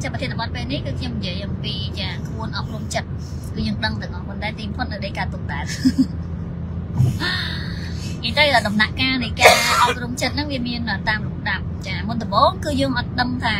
ចាប់ប្រធានបទពេលនេះគឺខ្ញុំនិយាយអំពីចាក្បួនអប់រំចិត្តគឺយើងដឹងទាំងអស់ប៉ុន្តែទីបំផុតនៅដីការទុកដែរនិយាយទៅដំណាក់កាលនៃការអប់រំចិត្តហ្នឹងវាមានតាមលំដាប់ចាមុនដំបូងគឺយើងអត់ដឹងថា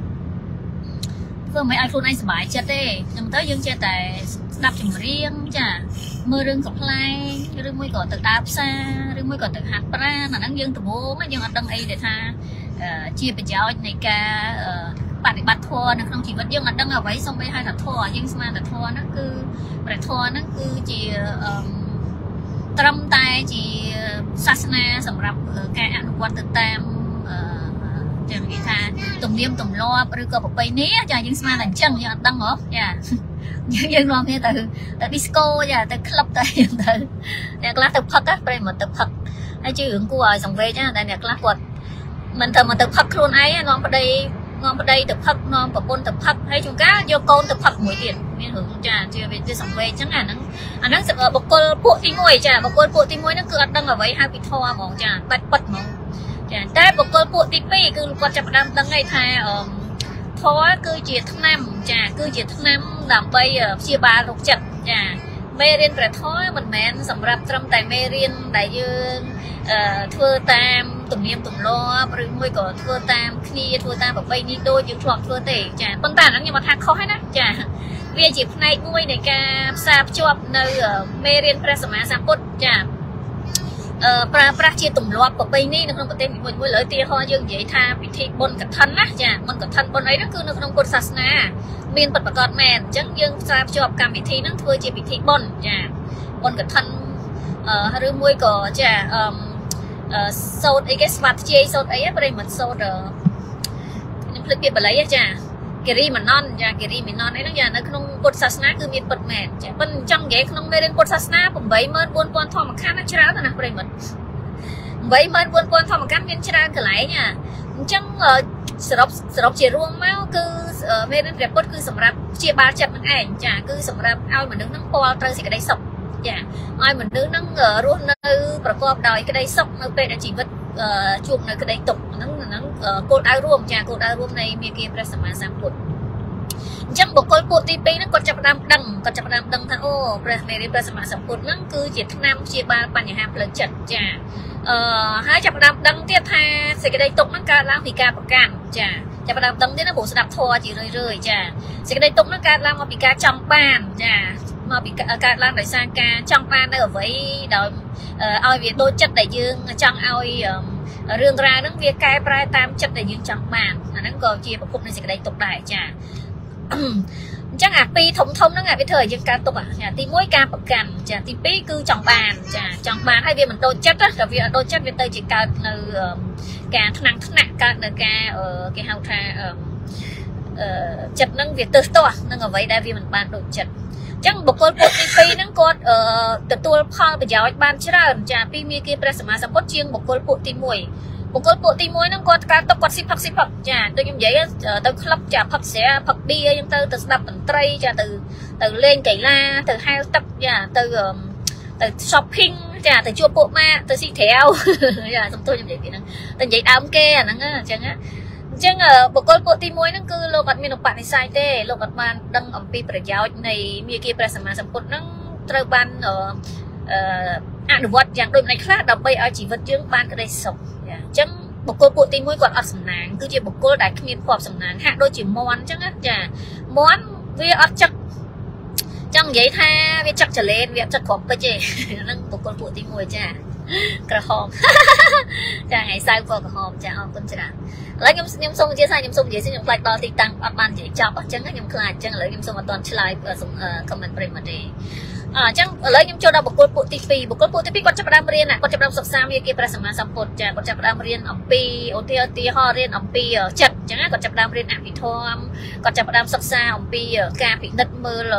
ធ្វើមិនឲ្យខ្លួនឯងសុបាយចិត្តទេខ្ញុំទៅយើងចេះតែស្ដាប់ចម្រៀងចាមើលរឿងកំ pl ែងឬមួយក៏ទៅដើរផ្សារឬមួយក៏ទៅហាត់ប្រាណអាហ្នឹងយើងដំបូងយើងអត់ដឹងអីដែលថាជាប្រយោជន៍នៃការបប្រតិបត្តិធម៌នៅក្នុងជីវិតយើងអត់ដឹងអ្វីសូម្បីហៅថាធម៌យើងស្មានតែធម៌ហ្នឹងគឺព្រះធម៌ហ្នឹងគឺជាត្រឹមតែជាសាសនាសម្រាប់ការអនុវត្តទៅតាមចឹងគេថាទំនៀមទម្លាប់ឬក៏ប្រពៃណីចាយើងស្មានតែអញ្ចឹងយើងអត់ដឹងហ៎ចាយើងនាំគ្នាទៅ disco ចាទៅ club ទៅទៅអ្នកខ្លះទៅផឹកប្រិមត្តទៅផឹកហើយជឿរឿងគួរឲ្យសង្វេគណាតែអ្នកខ្លះគាត់មិនទៅមកទៅផឹកខ្លួនឯងនាំប្តីទៅផឹកនាំប្រពន្ធទៅផឹកហើយជួនកាលយកកូនទៅផឹកមួយទៀតមានរឿងចាជឿវាសង្វេគអញ្ចឹងអាហ្នឹងបុគ្គលពួកទី1ចាបុគ្គលពួកទី1ហ្នឹងគឺអត់ដឹងអ្វីហៅពីធម៌ហ្មងចាបាច់ពិតហ្មងចាតែបុគ្គលពួកទី2គឺគាត់ចាប់ផ្ដើមដឹងហើយថាធម៌គឺជាថ្នាំចាគឺជាថ្នាំដើម្បីព្យាបាលរោគចិត្តចាមេរៀនព្រះធម៌មិនមែនសម្រាប់ត្រឹមតែមេរៀនដែលយើងធ្វើតាមទំនៀមទម្លាប់ឬមួយក៏ធ្វើតាមគ្នាធ្វើតាមប្រពៃណីដូចយើងធ្លាប់ធ្វើទេចាប៉ុន្តែអាហ្នឹងខ្ញុំអត់ថាខុសទេណាចាវាជាផ្នែកមួយនៃការផ្សារភ្ជាប់នៅមេរៀនព្រះសម្មាសម្ពុទ្ធចាប្រើប្រាស់ជាទម្លាប់ប្រពៃណីនៅក្នុងប្រទេសមួយៗលើឧទាហរណ៍យើងនិយាយថាពិធីបុណ្យកឋិនណាចាបុណ្យកឋិនបុណ្យអីហ្នឹងគឺនៅក្នុងពុទ្ធសាសនាមានពិតប្រាកដមែនអញ្ចឹងយើងផ្សារភ្ជាប់កម្មវិធីហ្នឹងធ្វើជាពិធីបុណ្យចាបុណ្យកឋិនឬមួយក៏ចាសូត្រអីគេស្វាធ្យាយសូត្រអីប្រិមត្តសូត្រខ្ញុំភ្លេចពាក្យបាលីចាគិរីមណនចាគិរីមណនអីហ្នឹងចានៅក្នុងពុទ្ធសាសនាគឺមានពិតមែនចាប៉ុន្តែចង់និយាយក្នុងមេរៀនពុទ្ធសាសនា84000ធម្មខណ្ឌណាច្រើនណាស់ប្រិមត្ត84000ធម្មខណ្ឌមានច្រើនកន្លែងអញ្ចឹងសរុបជារួមមកគឺមេរៀនព្រះពុទ្ធគឺសម្រាប់ព្យាបាលចិត្តនឹងឯងចាគឺសម្រាប់ឲ្យមនុស្សនឹងពលត្រូវសេចក្តីសុខចាឲ្យមនុស្សនឹងរស់នៅប្រកបដោយក្តីសុខនៅពេលដែលជីវិតជួបនៅក្តីទុក្ខហ្នឹងគោលដៅរួមចាគោលដៅរួមនៃមាគ៌ាព្រះសម្មាសម្ពុទ្ធអញ្ចឹងបុគ្គលពួកទី2ហ្នឹងគាត់ចាប់ផ្ដើមដឹងថាអូព្រះមេរៀនព្រះសម្មាសម្ពុទ្ធហ្នឹងគឺជាថ្នាំព្យាបាលបញ្ហាផ្លូវចិត្តចាហើយចាប់ផ្ដើមដឹងទៀតថាសេចក្តីទុក្ខហ្នឹងកើតឡើងពីការប្រកាន់ចាចាប់ផ្ដើមដឹងទៀតណាព្រោះស្ដាប់ធម៌ជារឿយចាសេចក្តីទុក្ខហ្នឹងកើតឡើងមកពីការចង់បានចាមកពីកើតឡើងដោយសារការចង់បាននៅអ្វីដោយឲ្យវាដូចចិត្តដែលយើងចង់ឲ្យរឿងរ៉ាវហ្នឹងវាកែប្រែតាមចិត្តដែលយើងចង់បានអាហ្នឹងក៏ជាប្រភពនៃសេចក្តីទុក្ខដែរចាអញ្ចឹងអាពីរធំហ្នឹងវាធ្វើឲ្យយើងកើតទុក្ខទី1ការប្រកាន់ចាទី2គឺចង់បានចាចង់បានហើយវាមិនដូចចិត្តតែវាអត់ដូចចិត្តវាទៅជាកើតនៅការថ្នាក់កើតនៅការគេហៅថាចិត្តហ្នឹងវាទើសទាស់នឹងអ្វីដែលវាមិនបានដូចចិត្តអញ្ចឹងបុគ្គលពួកទី2ហ្នឹងគាត់ទទួលផលប្រយោជន៍បានច្រើនចាពីមាគ៌ាព្រះសម្មាសម្ពុទ្ធជាងបុគ្គលពួកទី1បុគ្គលពួកទី1ហ្នឹងគាត់កើតទុកគាត់ស៊ីផឹកចាដូចខ្ញុំនិយាយទៅក្លឹបចាផឹកស្រាផឹកបៀអញ្ចឹងទៅស្ដាប់តន្ត្រីចាទៅលេងកីឡាទៅហែលទឹកចាទៅ shopping ចាទៅជួបពួកម៉ាទៅស៊ីត្រាវចាសំទោសខ្ញុំនិយាយពីហ្នឹងទៅនិយាយដើមគេអាហ្នឹងអញ្ចឹងបុគ្គលពួកទី1ហ្នឹងគឺលោកអត់មានឧបនិស្ស័យទេលោកអត់បានដឹងអំពីប្រយោជន៍នៃមាគ៌ាព្រះសម្មាសម្ពុទ្ធហ្នឹងត្រូវបានអនុវត្តយ៉ាងដូចម្តេចខ្លះដើម្បីឲ្យជីវិតយើងបានក្តីសុខចាអញ្ចឹងបុគ្គលពួកទី1គាត់អត់សំណាងគឺជាបុគ្គលដែលគ្មានភ័ព្វសំណាងហាក់ដូចជាមន់អញ្ចឹងចាមន់វាអត់ចឹកចង់និយាយថាវាចឹកចលែនវាចឹកគ្រាប់ពេជ្រទេហ្នឹងបុគ្គលពួកទី1ចាក្រហមចាថ្ងៃសៅរ៍ពណ៌ក្រហមចាអរគុណច្រើនឥឡូវខ្ញុំសូមអធិស្ឋានខ្ញុំសូមនិយាយខ្ញុំខ្លាចដល់ទីតាំងអត់បាននិយាយចប់អញ្ចឹងខ្ញុំខ្លាចអញ្ចឹងឥឡូវខ្ញុំសូមអត់ទាន់ឆ្លើយ comment ប្រិមត្តទេអញ្ចឹងឥឡូវខ្ញុំចូលដល់បុគ្គលពួកទី2បុគ្គលពួកទី2គាត់ចាប់ផ្ដើមរៀនគាត់ចាប់ផ្ដើមសិក្សាមាគ៌ាព្រះសម្មាសម្ពុទ្ធចាគាត់ចាប់ផ្ដើមរៀនអំពីឧទាហរណ៍រៀនអំពីចិត្តអញ្ចឹងគាត់ចាប់ផ្ដើមរៀនអភិធម្មគាត់ចាប់ផ្ដើមសិក្សាអំពីការពិនិត្យមើល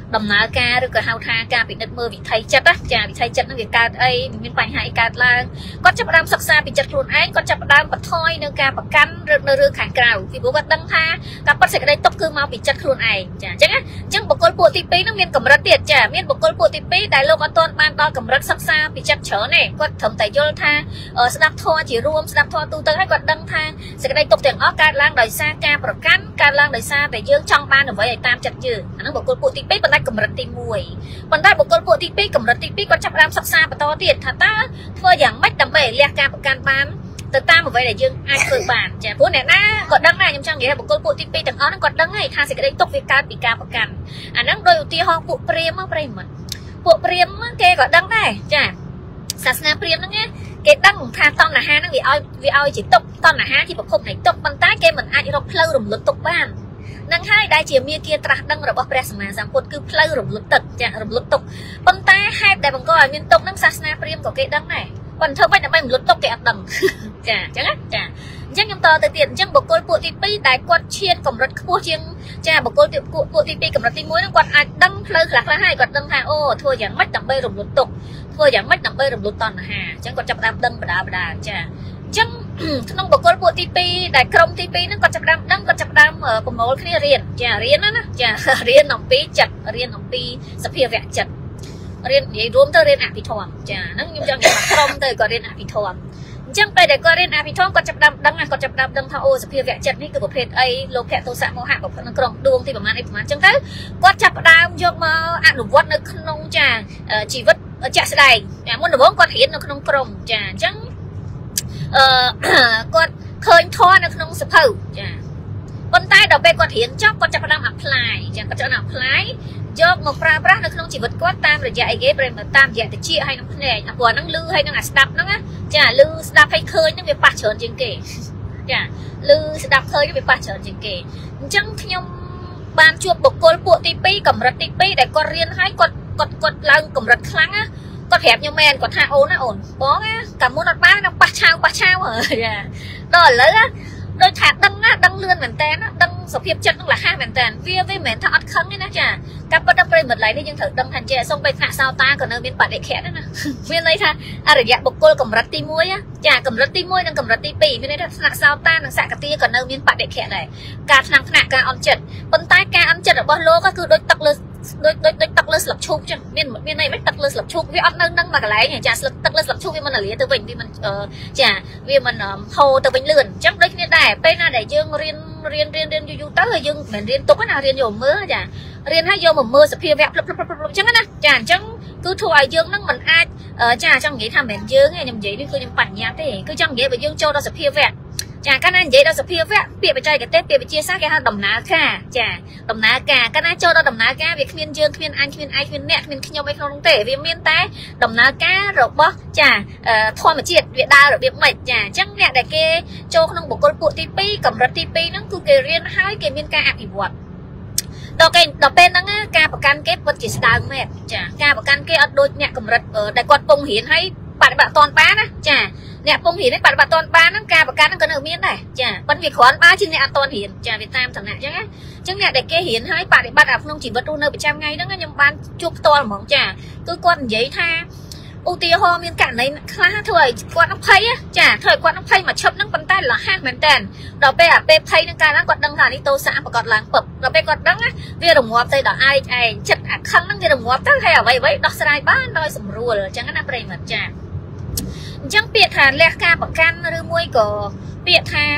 ដំណើរការឬក៏ហៅថាការពិនិត្យមើលវិថីចិត្តចាវិថីចិត្តនឹងវាកើតអីមានបញ្ហាអីកើតឡើងគាត់ចាប់ផ្ដើមសិក្សាពីចិត្តខ្លួនឯងគាត់ចាប់ផ្ដើមបន្ថយនៅការប្រកាន់នៅរឿងខាងក្រៅពីព្រោះគាត់ដឹងថាការពិតសេចក្តីទុកគឺមកពីចិត្តខ្លួនឯងចាអញ្ចឹងបុគ្គលពួកទី2នឹងមានកម្រិតទៀតចាមានបុគ្គលពួកទី2ដែលលោកអត់ទាន់បានដល់កម្រិតសិក្សាពីចិត្តច្រើនទេគាត់ត្រឹមតែយល់ថាស្ដាប់ធម៌ជារួមស្ដាប់ធម៌ទូទៅហើយគាត់ដឹងថាសេចក្តីទុកទាំងអស់កើតឡើងដោយសារការប្រកាន់កើតឡើងដោយសារតែយើងចង់បានអ្វីឲ្យតាមចិត្តយើងអានឹងបុគ្គលពួកទី2ប៉ុន្តែកម្រិតទី1ប៉ុន្តែបុគ្គលពួកទី2កម្រិតទី2គាត់ចាប់ផ្ដើមសិក្សាបន្តទៀតថាតើធ្វើយ៉ាងម៉េចដើម្បីលះការប្រកាន់បានទៅតាមអ្វីដែលយើងអាចធ្វើបានចាព្រោះអ្នកណាក៏ដឹងដែរខ្ញុំចង់និយាយថាបុគ្គលពួកទី2ទាំងអស់ហ្នឹងគាត់ដឹងហើយថាសេចក្តីទុកវាកើតពីការប្រកាន់អាហ្នឹងដោយឧទាហរណ៍ពួកព្រាហ្មណ៍ប្រិមត្តពួកព្រាហ្មណ៍គេក៏ដឹងដែរចាសាសនាព្រាហ្មណ៍ហ្នឹងគេដឹងថាតណ្ហាហ្នឹងវាឲ្យជាទុកតណ្ហាជាប្រភពនៃទុកប៉ុន្តែគេមិនអាចរកផ្លូវរំលត់ទុកបាននឹងហើយដែលជាមាគាត្រាស់ដឹងរបស់ព្រះសម្មាសម្ពុទ្ធគឺផ្លូវរំលត់ទឹកចារំលត់ទុកប៉ុន្តែហេតុដែលបង្កឲ្យមានទុកហ្នឹងសាសនាព្រាហ្មណ៍ក៏គេដឹងដែរប៉ុន្តែធ្វើម៉េចដើម្បីរំលត់ទុកគេអត់ដឹងចាអញ្ចឹងណាចាអញ្ចឹងខ្ញុំតទៅទៀតអញ្ចឹងបុគ្គលពួកទី2ដែលគាត់ឈានកម្រិតខ្ពស់ជាងចាបុគ្គលពួកទី2កម្រិតទី1ហ្នឹងគាត់អាចដឹងផ្លូវខ្លះៗហើយគាត់ដឹងថាអូធ្វើយ៉ាងម៉េចដើម្បីរំលត់ទុកធ្វើយ៉ាងម៉េចដើម្បីរំលត់តណ្ហាអញ្ចឹងគាត់ចាប់ផ្ដើមដឹងបដាបដាចាអញ្ចឹងក្នុងបុគ្គលពួកទី2ដែលក្រុមទី2ហ្នឹងគាត់ចាប់ផ្ដើមដឹងគាត់ចាប់ផ្ដើមប្រមូលគ្នារៀនចារៀនណាចារៀនអំពីចិត្តរៀនអំពីសភាវៈចិត្តរៀននិយាយរួមទៅរៀនអភិធម្មចាហ្នឹងខ្ញុំចង់និយាយថាក្រុមទៅគាត់រៀនអភិធម្មអញ្ចឹងពេលដែលគាត់រៀនអភិធម្មគាត់ចាប់ផ្ដើមដឹងគាត់ចាប់ផ្ដើមដឹងថាអូសភាវៈចិត្តនេះគឺប្រភេទអីលោភៈទោសៈមោហៈប្រភេទក្នុងក្រុមដួងទីប្រមាណអីប្រមាណអញ្ចឹងទៅគាត់ចាប់ផ្ដើមយកមកអនុវត្តនៅក្នុងចាជីវិតជាក់ស្ដែងមុនដំបូងគាត់រៀននៅក្នុងក្រុមចាអញ្ចឹងគាត់ឃើញធម៌នៅក្នុងសភៅចាប៉ុន្តែដល់ពេលគាត់រៀនចប់គាត់ចាប់ផ្ដើម apply ចាគាត់ចាប់ផ្ដើម apply យកមកប្រើប្រាស់នៅក្នុងជីវិតគាត់តាមរយៈអីគេតាមរយៈតិចហើយនឹងភ្នែកព្រោះហ្នឹងលឺហើយនឹងអាស្ដាប់ហ្នឹងចាលឺស្ដាប់ហើយឃើញហ្នឹងវាប៉ះច្រើនជាងគេចាលឺស្ដាប់ឃើញវាប៉ះច្រើនជាងគេអញ្ចឹងខ្ញុំបានជួបបុគ្គលពួកទី2កម្រិតទី2ដែលគាត់រៀនហើយគាត់ឡើងកម្រិតខ្លាំងណាគាត់ប្រាប់ខ្ញុំមែនគាត់ថាអូនណាអូនបងណាកាលមុនអត់បានប៉ះឆាវចាដល់ឥឡូវដោយថាដឹងណាដឹងលឿនមែនតើដឹងសុភាពចិត្តនឹងលះហាស់មែនតើវាមិនមែនថាអត់ខឹងទេណាចាការពិតដល់ប្រិមិត្តឡៃនេះយើងត្រូវដឹងថាចេះសូមបីថ្នាក់សោតាក៏នៅមានបដិខៈដែរណាមានន័យថាអរិយបុគ្គលកម្រិតទី1ចាកម្រិតទី1និងកម្រិតទី2មានន័យថាថ្នាក់សោតានិងសកតិក៏នៅមានបដិខៈដែរការថ្នាក់ការអន់ចិត្តប៉ុន្តែការអន់ចិត្តរបស់លោកគឺដូចទឹកលើដូចទឹកលើស្លឹកឈូកចឹងមានន័យមិនទឹកលើស្លឹកឈូកវាអត់នៅនឹងមកកន្លែងចាទឹកលើស្លឹកឈូកវាមិនលាទៅវិញវាមិនចាវាមិនហូរទៅវិញលឿនអញ្ចឹងដូចគ្នាដែរពេលណាដែលយើងរៀនយូរទៅហើយយើងមិនរៀនទុកណារៀនយកមើលចារៀនហើយយកមកមើលសភាវៈផ្លឹបអញ្ចឹងណាចាអញ្ចឹងគឺធ្វើឲ្យយើងនឹងមិនអាចចាចង់និយាយថាមិនមែនយើងទេខ្ញុំនិយាយនេះគឺខ្ញុំបញ្ញាទេគឺចង់និយាយបើយើងចូលដល់សភាវៈចាកាលណានិយាយដល់សភាវៈពាក្យបច្ចេកទេសពាក្យវិទ្យាសាស្ត្រគេហៅដំណើរការចាដំណើរការកាលណាចូលដល់ដំណើរការវាគ្មានយើងគ្មានអញគ្មានឯងគ្មានអ្នកគ្មានខ្ញុំឯក្នុងនោះទេវាមានតែដំណើរការរបស់ចាធម្មជាតិវាដើររបៀបម៉េចចាអញ្ចឹងអ្នកដែលគេចូលក្នុងបុគ្គលពួកទី2កម្រិតទី2ហ្នឹងគឺគេរៀនហើយគេមានការអភិវឌ្ឍដល់ពេលហ្នឹងការប្រកាន់គេពិតជាស្ដើងមែនចាការប្រកាន់គេអត់ដូចអ្នកកម្រិតដែលគាត់ពងរៀនហើយបប្រតិបត្តិតនបានណាចាអ្នកពងរៀននេះបប្រតិបត្តិតនបានហ្នឹងការប្រកាន់ហ្នឹងក៏នៅមានដែរចាប៉ុន្តែវាគ្រាន់បើជាអ្នកអត់តនរៀនចាវាតាមឋានៈអញ្ចឹងណាអញ្ចឹងអ្នកដែលគេរៀនហើយបប្រតិបត្តិក្នុងជីវិតរស់នៅប្រចាំថ្ងៃហ្នឹងខ្ញុំបានជួបផ្ទាល់ហ្មងចាគឺគាត់និយាយថាឧទាហរណ៍មានករណីខ្លះធ្វើឲ្យគាត់នឹងភ័យចាធ្វើឲ្យគាត់នឹងភ័យមកឈប់ហ្នឹងប៉ុន្តែលះហាស់មែនតើដល់ពេលអាពេលភ័យហ្នឹងកាលហ្នឹងគាត់ដឹងថានេះទោសៈប្រកបឡើងពឹបដល់ពេលគាត់ដឹងវារងាប់ទៅដល់ឯងចិត្តអាខឹងហ្នឹងវារងាប់ទៅហើយអ្វីដោះស្រាយបានដោយស្រួលអញ្ចឹងណាប្រិមិត្តចាអញ្ចឹងពាក្យថាលះការប្រកាន់ឬមួយក៏ពាក្យថា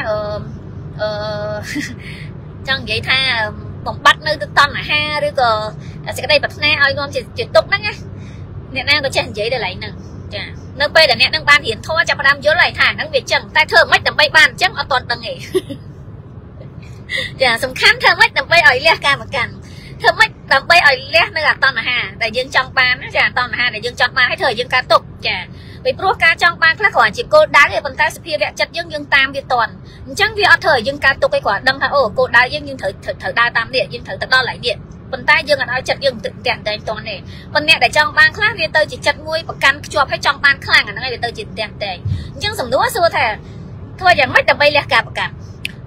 ចង់និយាយថាបំបត្តិនៅទៅតណ្ហាឬក៏សេចក្តីប្រាថ្នាឲ្យនាំជាទុកហ្នឹងណាអ្នកណាក៏ចេះនិយាយដល់ឡៃហ្នឹងចានៅពេលដែលអ្នកនឹងបានរៀនធម៌ចាប់ផ្ដើមយល់ហើយថាហ្នឹងវាចឹងតែធ្វើមិនដើម្បីបានអញ្ចឹងអត់ទាន់ដឹងទេចាសំខាន់ធ្វើមិនដើម្បីឲ្យលះការប្រកាន់ធ្វើមិនដើម្បីឲ្យលះនៅអតណ្ហាដែលយើងចង់បានចាអតណ្ហាដែលយើងចង់បានឲ្យធ្វើឲ្យយើងកើតទុកចាពីព្រោះការចង់បានខ្លះគ្រាន់ជាគោលដៅទេប៉ុន្តែសភាវៈចិត្តយើងតាមវាតន់អញ្ចឹងវាអត់ធ្វើឲ្យយើងកើតទុកទេគ្រាន់ដឹងថាអូគោលដៅយើងត្រូវដើរតាមនេះយើងត្រូវទៅដល់ហើយនេះប៉ុន្តែយើងអត់ឲ្យចិត្តយើងតាក់តែងតន់ទេប៉ុន្តែអ្នកដែលចង់បានខ្លះវាទៅជាចិត្តមួយប្រកាន់ខ្ជាប់ឲ្យចង់បានខ្លាំងអាហ្នឹងឯងវាទៅជាតាក់តែងអញ្ចឹងសំណួរសួរថាធ្វើយ៉ាងម៉េចដើម្បីលះការប្រកាន់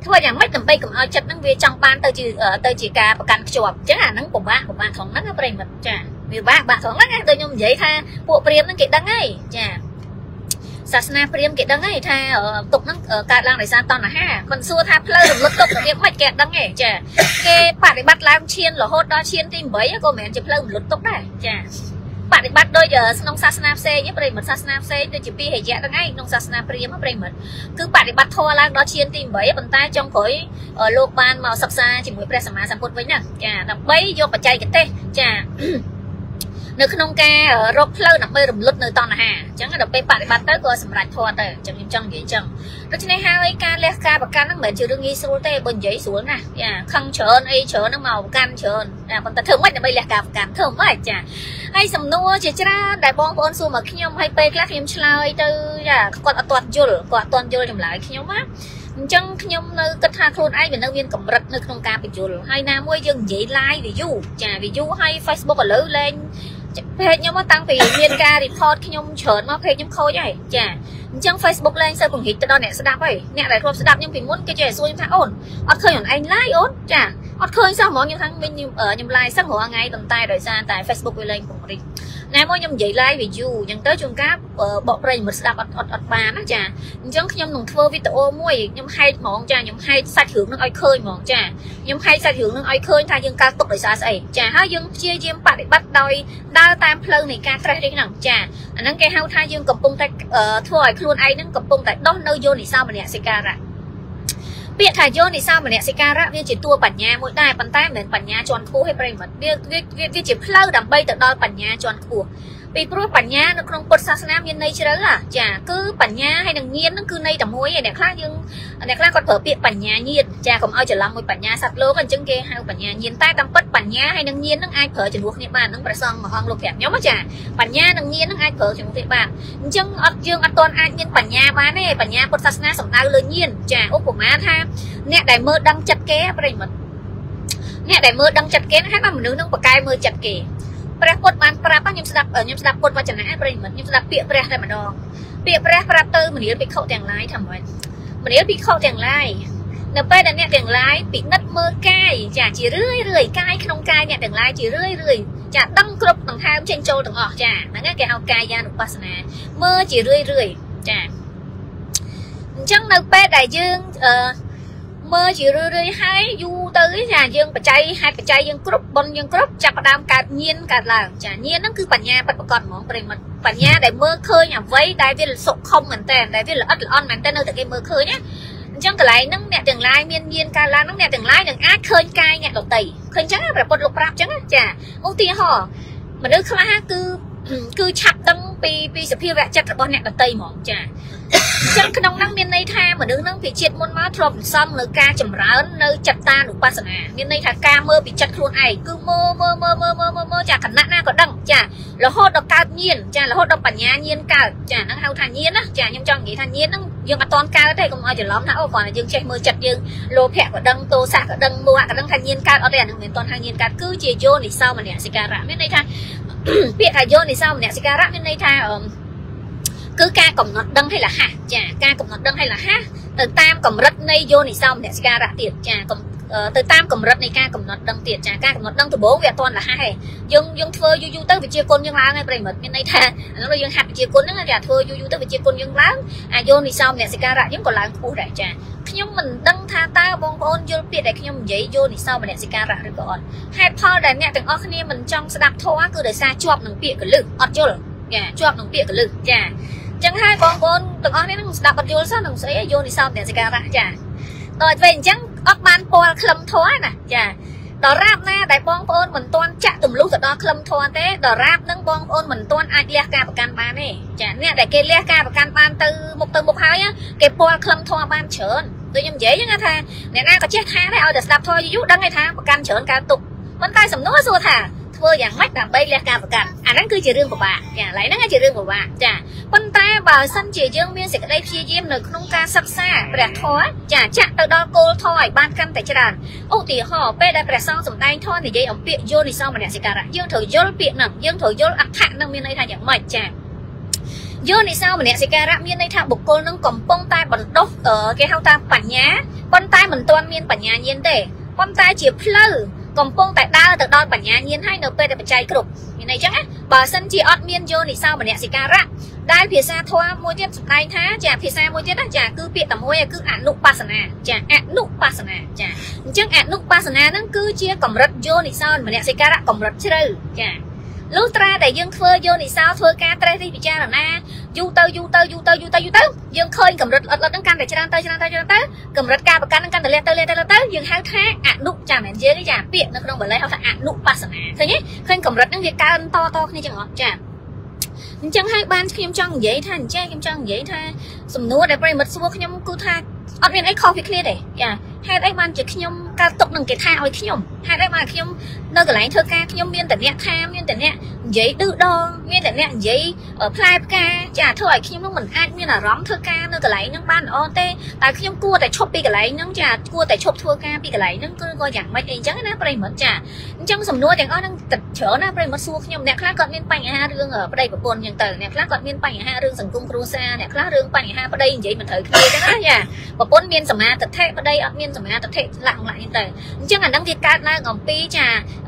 ធ្វើយ៉ាងម៉េចដើម្បីកុំឲ្យចិត្តហ្នឹងវាចង់បានទៅជាការប្រកាន់ខ្ជាប់អញ្ចឹងអាហ្នឹងពិបាកផងហ្នឹងប្រិមិត្តចាវាបាក់ផងហ្នឹងដូចខ្ញុំនិយាយថាពួកព្រាហ្មណ៍ហ្នឹងគេដឹងហើយចាសាសនាព្រាហ្មណ៍គេដឹងហើយថាទុកហ្នឹងកើតឡើងដោយសារតណ្ហាមិនសួរថាផ្លូវរំលត់ទុករបៀបម៉េចគេដឹងទេចាគេបប្រតិបត្តិឡើងឈានរហូតដល់ឈានទី8ក៏មិនមែនជាផ្លូវរំលត់ទុកដែរចាបប្រតិបត្តិដូចក្នុងសាសនាផ្សេងប្រិមិត្តសាសនាផ្សេងដូចជាពីរយៈហ្នឹងឯងក្នុងសាសនាព្រាហ្មណ៍ប្រិមិត្តគឺបប្រតិបត្តិធម៌ឡើងដល់ឈានទី8ប៉ុន្តែចុងក្រោយលោកបានមកសិក្សាជាមួយព្រះសម្មាសម្ពុទ្ធវិញណាចាដើម្បីយកបច្ចេកទេសចានៅក្នុងការរកផ្លូវដើម្បីរំលត់នៅតណ្ហាអញ្ចឹងដល់ពេលបប្រតិបត្តិទៅក៏សម្រេចធម៌ទៅអញ្ចឹងខ្ញុំចង់និយាយអញ្ចឹងដូច្នេះហើយការលះការប្រកាន់ហ្នឹងមិនមែនជារឿងងាយស្រួលទេបើនិយាយស្រួលណាស់ចាខឹងច្រើនអីច្រើនហ្នឹងមកប្រកាន់ច្រើនតែប៉ុន្តែធ្វើម៉េចដើម្បីលះការប្រកាន់ធ្វើម៉េចចាហើយសំណួរជាច្រើនដែលបងប្អូនសួរមកខ្ញុំហើយពេលខ្លះខ្ញុំឆ្លើយទៅចាគាត់អត់ទាន់យល់ចម្លើយខ្ញុំណាអញ្ចឹងខ្ញុំនៅគិតថាខ្លួនឯងវានៅមានកម្រិតនៅក្នុងការបញ្យល់ហើយណាមួយយើងនិយាយ live វាយូរចាវាយូរហើយ Facebook ឥឡូវលែងเพจខ្ញុំតាំងពីមានការ report ខ្ញុំច្រើនមកเพจខ្ញុំខូចហើយចាអញ្ចឹង Facebook លែងសូវពង្រីកទៅដល់អ្នកស្ដាប់ហើយអ្នកដែលធ្លាប់ស្ដាប់ខ្ញុំពីមុនគេចេះសួរខ្ញុំថាអូនអត់ឃើញអូនឯង live អូនចាអត់ឃើញសោះហ្មងខ្ញុំថាខ្ញុំ live សឹងរាល់ថ្ងៃប៉ុន្តែដោយសារតែ Facebook វាលែងពង្រីកណាមួយខ្ញុំនិយាយ live វាយូរអញ្ចឹងទៅជួនកាលបកប្រិយមិត្តស្ដាប់អត់បានណាចាអញ្ចឹងខ្ញុំនឹងធ្វើវីដេអូមួយខ្ញុំហែកហ្មងចាខ្ញុំហែកសាច់រឿងនឹងឲ្យឃើញហ្មងចាខ្ញុំហែកសាច់រឿងនឹងឲ្យឃើញថាយើងកើតទុកដោយសារស្អីចាហើយយើងព្យាយាមបដិបត្តិដោយដើរតាមផ្លូវនៃការត្រេះរិះហ្នឹងចាអាហ្នឹងគេហៅថាយើងកំពុងតែធ្វើឲ្យខ្លួនឯងហ្នឹងកំពុងតែដោះនៅយោនិសោមនសិការៈពាក្យថាយោនិសោមនសិការៈវាជាតួបញ្ញាមួយដែរប៉ុន្តែមិនមែនបញ្ញាជាន់ខ្ពស់ទេប្រិមិត្តវាជាផ្លូវដើម្បីទៅដល់បញ្ញាជាន់ខ្ពស់ពីព្រោះបញ្ញានៅក្នុងពុទ្ធសាសនាមានន័យជ្រៅចាគឺបញ្ញាហើយនឹងញាណហ្នឹងគឺន័យតែមួយឯអ្នកខ្លះគាត់ប្រើពាក្យបញ្ញាញាណចាកុំឲ្យច្រឡំមួយបញ្ញាសត្វលោកអញ្ចឹងគេហៅបញ្ញាញាណតែតាមពិតបញ្ញាហើយនឹងញាណហ្នឹងអាចប្រើជំនួសគ្នាបានហ្នឹងព្រះសង្ឃមហង្គលោកប្រាប់ខ្ញុំចាបញ្ញានិងញាណហ្នឹងអាចប្រើជំនួសគ្នាបានអញ្ចឹងយើងអត់ទាន់អាចមានបញ្ញាបានទេបញ្ញាពុទ្ធសាសនាសំដៅលើញាណចាឧបមាថាអ្នកដែលមើលដឹងចិត្តគេប្រិមិត្តអ្នកដែលមើលដឹងចិត្តគេហ្នឹងហើយមនុស្សហ្នឹងប្រកែមើលចិត្តគេព្រះពុទ្ធបានប្រាប់ខ្ញុំស្ដាប់ពុទ្ធវចនៈប្រិមិត្តខ្ញុំស្ដាប់ពាក្យព្រះតែម្ដងពាក្យព្រះប្រាប់ទៅមនាលភិក្ខុទាំងឡាយថាម៉េចមនាលភិក្ខុទាំងឡាយនៅពេលដែលអ្នកទាំងឡាយពិនិត្យមើលកាយចាជារឿយកាយក្នុងកាយអ្នកទាំងឡាយជារឿយចាដឹងគ្រប់ដង្ហើមចេញចូលទាំងអស់ចាហ្នឹងគេហៅកាយានុបស្សនាមើលជារឿយចាអញ្ចឹងនៅពេលដែលយើងមើលជារឿយហើយយូរទៅចាយើងបច្ច័យហេតុបច្ច័យយើងគ្រប់បុណ្យយើងគ្រប់ចាប់ផ្ដើមកើតញាណកើតឡើងចាញាណហ្នឹងគឺបញ្ញាពិតប្រាកដហ្មងប្រិមិត្តបញ្ញាដែលមើលឃើញអ្វីដែលវាសុខុមមែនតើដែលវាល្អិតល្អន់មែនតើនៅតែគេមើលឃើញណាអញ្ចឹងកន្លែងហ្នឹងអ្នកទាំងឡាយមានញាណកើតឡើងហ្នឹងអ្នកទាំងឡាយនឹងអាចឃើញកាយអ្នកដទៃឃើញអញ្ចឹងព្រះពុទ្ធលោកប្រាប់អញ្ចឹងចាឧទាហរណ៍មនុស្សខ្លះគឺឆាប់ដឹងពីសភាវៈចិត្តរបស់អ្នកដទៃហ្មងចាអញ្ចឹងក្នុងហ្នឹងមានន័យថាមនុស្សហ្នឹងពីជាតិមុនមកធ្លាប់សន្សំនៅការចម្រើននៅចិត្តតានុបស្សនាមានន័យថាការមើលពីចិត្តខ្លួនឯងគឺមើលចាគណៈណាក៏ដឹងចារហូតដល់កើតញាណចារហូតដល់បញ្ញាញាណកើតចាហ្នឹងហៅថាញាណណាចាខ្ញុំចង់និយាយថាញាណហ្នឹងយើងអត់តន់កើតទេកុំឲ្យច្រឡំថាអូគ្រាន់តែយើងចេះមើលចិត្តយើងលោភៈក៏ដឹងទោសៈក៏ដឹងមោហៈក៏ដឹងថាញាណកើតអត់ទេអាហ្នឹងមិនតន់ថាញាណកើតគឺជាយោនិសោមនសិការៈមានន័យថាពាក្យថាយោនិសោមនសិការៈមានន័យថាគឺការកំណត់ដឹងឲ្យលះចាការកំណត់ដឹងឲ្យលះទៅតាមកម្រិតនៃយោនិសោមនសិការៈទៀតចាទៅតាមកម្រិតនៃការកំណត់ដឹងទៀតចាការកំណត់ដឹងដំបូងវាអត់ទាន់លះទេយើងធ្វើយូរទៅវិជាគុណយើងឡើងហើយប្រិមិត្តមានន័យថាឥឡូវយើងហាត់វិជាគុណហ្នឹងគេធ្វើយូរទៅវិជាគុណយើងឡើងអាយោនិសោមនសិការៈយើងក៏ឡើងខ្ពស់ដែរចាខ្ញុំមិនដឹងថាតើបងប្អូនយល់ពាក្យដែលខ្ញុំនិយាយយោនិសោមនសិការៈឬក៏អត់ហេតុផលដែលអ្នកទាំងអស់គ្នាមិនចង់ស្ដាប់ធម៌គឺដោយសារជាប់នឹងពាក្យកលឹះអត់យល់ចាជាប់នឹងពាក្យកលឹះចាចឹងហើយបងប្អូនទាំងអស់នេះនឹងស្ដាប់អត់យល់សោះនឹងស្អីយោនិសោមនសិការៈចាដល់ពេលអញ្ចឹងអត់បានពលខ្លឹមធម៌ណាចាដល់រាបណាដែលបងប្អូនមិនទាន់ចាក់ទម្លុះទៅដល់ខ្លឹមធម៌ទេដល់រាបហ្នឹងបងប្អូនមិនទាន់អាចលះការប្រកាន់បានទេចាអ្នកដែលគេលះការប្រកាន់បានទៅមុខហើយគេពលខ្លឹមធម៌បានច្រើនដូចខ្ញុំនិយាយហ្នឹងថាអ្នកណាក៏ចេះថាដែរឲ្យតែស្ដាប់ធម៌យូរដឹងថាប្រកាន់ច្រើនកើតទុកប៉ុន្តែសំណួរសួរថាធ្វើយ៉ាងម៉េចដើម្បីលះការប្រកាន់អាហ្នឹងគឺជារឿងពិបាកចាឥឡូវហ្នឹងជារឿងពិបាកចាប៉ុន្តែបើសិនជាយើងមានសេចក្តីព្យាយាមនៅក្នុងការសិក្សាព្រះធម៌ចាចាក់ទៅដល់គោលធម៌ឲ្យបានកាន់តែច្រើនឧទាហរណ៍ពេលដែលព្រះសង្ឃសម្ដែងធម៌និយាយអំពីយោនិសោមនសិការៈយើងត្រូវយល់ពាក្យហ្នឹងយើងត្រូវយល់អត្ថៈហ្នឹងមានន័យថាយ៉ាងម៉េចចាយោនិសោមនសិការៈមានន័យថាបុគ្គលនឹងកំពុងតែបណ្ដុះគេហៅថាបញ្ញាប៉ុន្តែមិនទាន់មានបញ្ញាញាណទេប៉ុន្តែជាផ្លូវកំពុងតែដើរទៅដល់បញ្ញាញាណហើយនៅពេលដែលបច្ច័យគ្រប់មានន័យចឹងណាបើសិនជាអត់មានយោនិសោមនសិការៈដែលភាសាធម៌មួយទៀតសម្ដែងថាចាភាសាមួយទៀតណាចាគឺពាក្យតែមួយគឺអនុបស្សនាចាអនុបស្សនាចាអញ្ចឹងអនុបស្សនាហ្នឹងគឺជាកម្រិតយោនិសោមនសិការៈកម្រិតជ្រៅចាលុះត្រាតែយើងធ្វើយោនិសោធ្វើការត្រេះរិះពិចារណាយូរទៅយើងឃើញកម្រិតអត់ហ្នឹងកាន់តែច្រើនទៅកម្រិតការប្រកាន់ហ្នឹងកាន់តែលះទៅយើងហៅថាអនុចាមែនយើងទេចាពាក្យនៅក្នុងបាលីហៅថាអនុបស្សនាឃើញទេឃើញកម្រិតហ្នឹងវាកើនតគ្នាចឹងអត់ចាអញ្ចឹងហើយបានខ្ញុំចង់និយាយថាសំណួរដែលប្រិមិត្តសួរខ្ញុំគឺថាអត់មានអីខុសពីគ្នាទេចាហេតុអីបានជាខ្ញុំកើតទុកនឹងគេថាឲ្យខ្ញុំហេតុអីបានខ្ញុំនៅកន្លែងធ្វើការខ្ញុំមានតែអ្នកថាមានតែអ្នកនិយាយឌឺដងមានតែអ្នកនិយាយផ្លែផ្កាចាធ្វើឲ្យខ្ញុំនឹងមិនអាចមានអារម្មណ៍ធ្វើការនៅកន្លែងហ្នឹងបានល្អទេតែខ្ញុំគួរតែឈប់ពីកន្លែងហ្នឹងចាគួរតែឈប់ធ្វើការពីកន្លែងហ្នឹងគឺក៏យ៉ាងម៉េចអីចឹងណាប្រិមិត្តចាអញ្ចឹងសំណួរទាំងអស់ហ្នឹងច្រើនណាប្រិមិត្តសួរខ្ញុំអ្នកខ្លះគាត់មានបញ្ហារឿងប្តីប្រពន្ធអញ្ចឹងទៅអ្នកខ្លះគាត់មានបញ្ហារឿងសង្គមគ្រួសារអ្នកខ្លះរឿងបញ្ហាប្តីនិយាយមិនត្រូវគ្នាចឹងណាចាប្រពន្ធមានសមាទិដ្ឋិប្តីអត់មានសមាទិដ្ឋិឡាក់អញ្ចឹងទៅអញ្ចឹងអាហ្នឹងវាកើតឡើងអំពីចា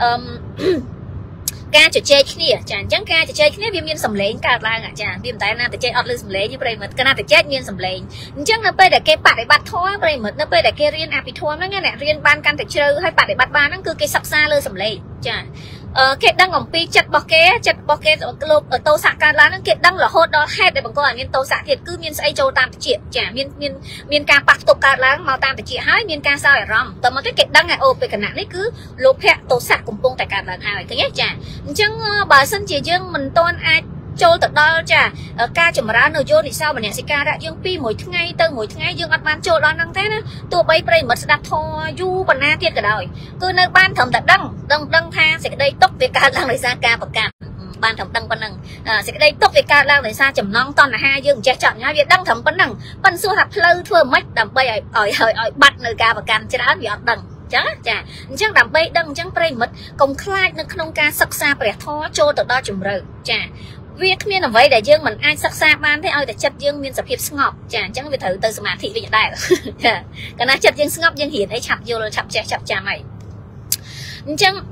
ការជជែកគ្នាចាអញ្ចឹងការជជែកគ្នាវាមានសម្លេងកើតឡើងចាវាមិនតែណាតែជែកអត់លើសម្លេងទេប្រិមិត្តគណៈតែជែកមានសម្លេងអញ្ចឹងនៅពេលដែលគេបដិបត្តិធម៌ប្រិមិត្តនៅពេលដែលគេរៀនអភិធម្មហ្នឹងអ្នករៀនបានកាន់តែជ្រៅហើយបដិបត្តិបានហ្នឹងគឺគេសិក្សាលើសម្លេងចាគេដឹងអំពីចិត្តរបស់គេលោកតោសៈកើតឡើងហ្នឹងគេដឹងរហូតដល់ហេតុដែលបង្កឲ្យមានតោសៈទៀតគឺមានស្អីចូលតាមតិចចាមានការប៉ះទប់កើតឡើងមកតាមតិចហើយមានការសោយអារម្មណ៍តើមកទៅគេដឹងថាអូពេលគណៈនេះគឺលោភៈតោសៈកំពុងតែកើតឡើងហើយឃើញទេចាអញ្ចឹងបើសិនជាយើងមិនទាន់អាចចូលទៅដល់ចាការចម្រើននៅយោនិសោមនសិការៈយើងពីមួយថ្ងៃទៅមួយថ្ងៃយើងអត់បានចូលដល់ហ្នឹងទេណាទោះបីប្រិមិត្តស្ដាប់ធម៌យូរប៉ុណ្ណាទៀតក៏ដោយគឺនៅបានត្រឹមតែដឹងថាសេចក្តីទុកវាកើតឡើងដោយសារការប្រកាន់បានត្រឹមដឹងប៉ុណ្ណឹងសេចក្តីទុកវាកើតឡើងដោយសារចំណងតណ្ហាយើងមិនចេះចប់ញ៉ាយវាដឹងត្រឹមប៉ុណ្ណឹងប៉ុន្តែសួរថាផ្លូវធ្វើម៉េចដើម្បីឲ្យបាត់នៅការប្រកាន់ច្រើនវាអត់ដឹងចឹងចាអញ្ចឹងដើម្បីដឹងអញ្ចឹងប្រិមិត្តកុំខ្លាចនៅក្នុងការសិក្សាព្រះធម៌ចូលទៅដល់ជំរឿចាវាគ្មានអ្វីដែលយើងមិនអាចសិក្សាបានទេឲ្យតែចិត្តយើងមានសភាពស្ងប់ចាអញ្ចឹងវាត្រូវទៅសមាធិវិញដែរចាកាលណាចិត្តយើងស្ងប់យើងរៀនអីឆាប់យល់ឆាប់ចេះឆាប់ចាំហើយអញ្ចឹង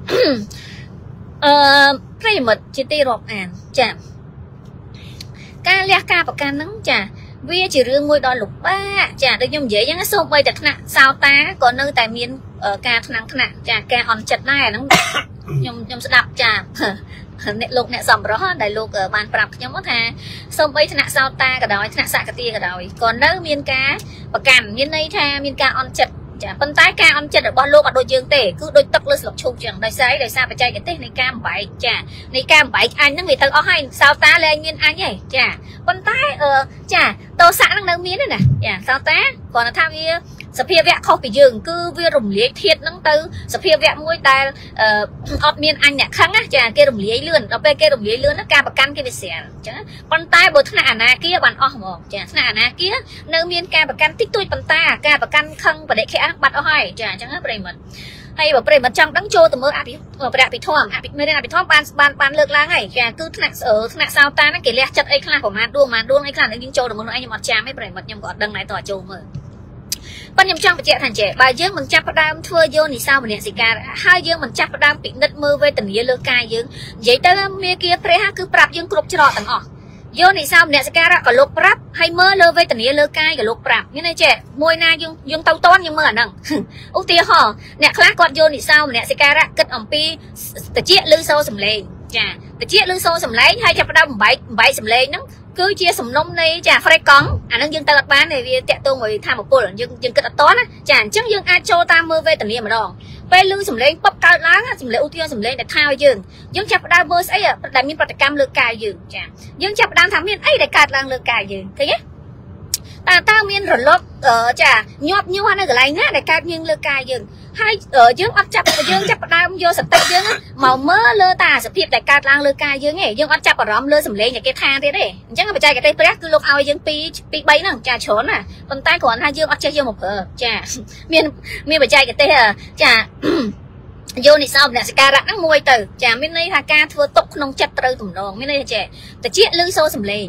ប្រិមិត្តជាទីរាប់អានចាការលះការប្រកាន់ហ្នឹងចាវាជារឿងមួយដ៏លំបាកចាដូចខ្ញុំនិយាយអញ្ចឹងសូម្បីតែថ្នាក់សោតាក៏នៅតែមានការថ្នាក់ចាការអន់ចិត្តដែរហ្នឹងខ្ញុំស្ដាប់ចាអ្នកសំរោះដែលលោកបានប្រាប់ខ្ញុំថាសូម្បីថ្នាក់សោតាក៏ដោយថ្នាក់សកតិក៏ដោយក៏នៅមានការប្រកាន់មានន័យថាមានការអន់ចិត្តចាប៉ុន្តែការអន់ចិត្តរបស់លោកអត់ដូចយើងទេគឺដូចទឹកលើស្លឹកឈូកចឹងដោយសារបច្ចេកទេសនៃការបំបែកចានៃការបំបែកអញហ្នឹងវាទៅអស់ហើយសោតាលែងមានអញទេចាប៉ុន្តែចាតោសៈហ្នឹងនៅមានទេណាចាសោតាគ្រាន់តែថាវាសភាវៈខុសពីយើងគឺវារំលាយធាតុហ្នឹងទៅសភាវៈមួយដែលអត់មានអញអ្នកខឹងណាចាគេរំលាយលឿនដល់ពេលគេរំលាយលឿនការប្រកាន់គេវាស្រាលអញ្ចឹងប៉ុន្តែបើថ្នាក់អនាគាបានអស់ហ្មងចាថ្នាក់អនាគានៅមានការប្រកាន់តិចតួចប៉ុន្តែការប្រកាន់ខឹងបដិខៈបាត់អស់ហើយចាអញ្ចឹងប្រិមិត្តហើយបើប្រិមិត្តចង់ដឹងចូលទៅមើលព្រះអភិធម្មមេរៀនអភិធម្មបានលើកឡើងហើយចាគឺថ្នាក់សោតាហ្នឹងគេលះចិត្តអីខ្លះប្រហែលដួងអីខ្លះយើងចូលទៅមើលអីខ្ញុំអត់ចាំទេប្រិមិត្តខ្ញុំក៏អត់ដឹងដែរតើចូលមើលប៉ុន្តែខ្ញុំចង់បញ្ជាក់ថាចេះបើយើងមិនចាប់ផ្ដើមធ្វើយោនិសោមនសិការហើយយើងមិនចាប់ផ្ដើមពិនិត្យមើលវេទនាលើកាយយើងនិយាយទៅមេគាព្រះគឺប្រាប់យើងគ្រប់ច្រកទាំងអស់យោនិសោមនសិការក៏លោកប្រាប់ហើយមើលលើវេទនាលើកាយក៏លោកប្រាប់មានន័យចេះមួយណាយើងទៅតន់យើងមើលអាហ្នឹងឧទាហរណ៍អ្នកខ្លះគាត់យោនិសោមនសិការគិតអំពីតិចឬសូរសំឡេងចាតិចឬសូរសំឡេងហើយចាប់ផ្ដើមបំបែកសំឡេងហ្នឹងគឺជាសំណុំនៃចាហ្វ្រេកង់អានឹងយើងទៅអត់បានទេវាតាក់ទងមួយធម្មពលយើងគិតអត់តណាចាអញ្ចឹងយើងអាចចូលតាមមើលវេទនាម្ដងពេលឮសំឡេងពប់កើតឡើងសំឡេងឧទាហរណ៍សំឡេងដែលថាឲ្យយើងចាប់ផ្ដើមមើលស្អីដែលមានប្រតិកម្មលើកាយយើងចាយើងចាប់ផ្ដើមថាមានអីដែលកើតឡើងលើកាយយើងឃើញទេតើមានរលត់ចាញាប់ញ័រនៅកន្លែងណាដែលកើតយើងលើកាយយើងហើយយើងអត់ចាប់ផ្ដើមយកសតិយើងមកមើលលើតាសភាពដែលកើតឡើងលើកាយយើងឯងយើងអត់ចាប់អារម្មណ៍លើសម្លេងដែលគេថាទៀតទេអញ្ចឹងបច្ចេកទេសព្រះគឺលោកឲ្យយើង2 3ហ្នឹងចាច្រើនណាប៉ុន្តែគ្រាន់ថាយើងអត់ចេះយកមកប្រើចាមានបច្ចេកទេសចាយោនិសោមនសិការៈហ្នឹងមួយទៅចាមានន័យថាការធ្វើទុកក្នុងចិត្តត្រូវទំនងមានន័យថាចេះតិចឬសូរសម្លេង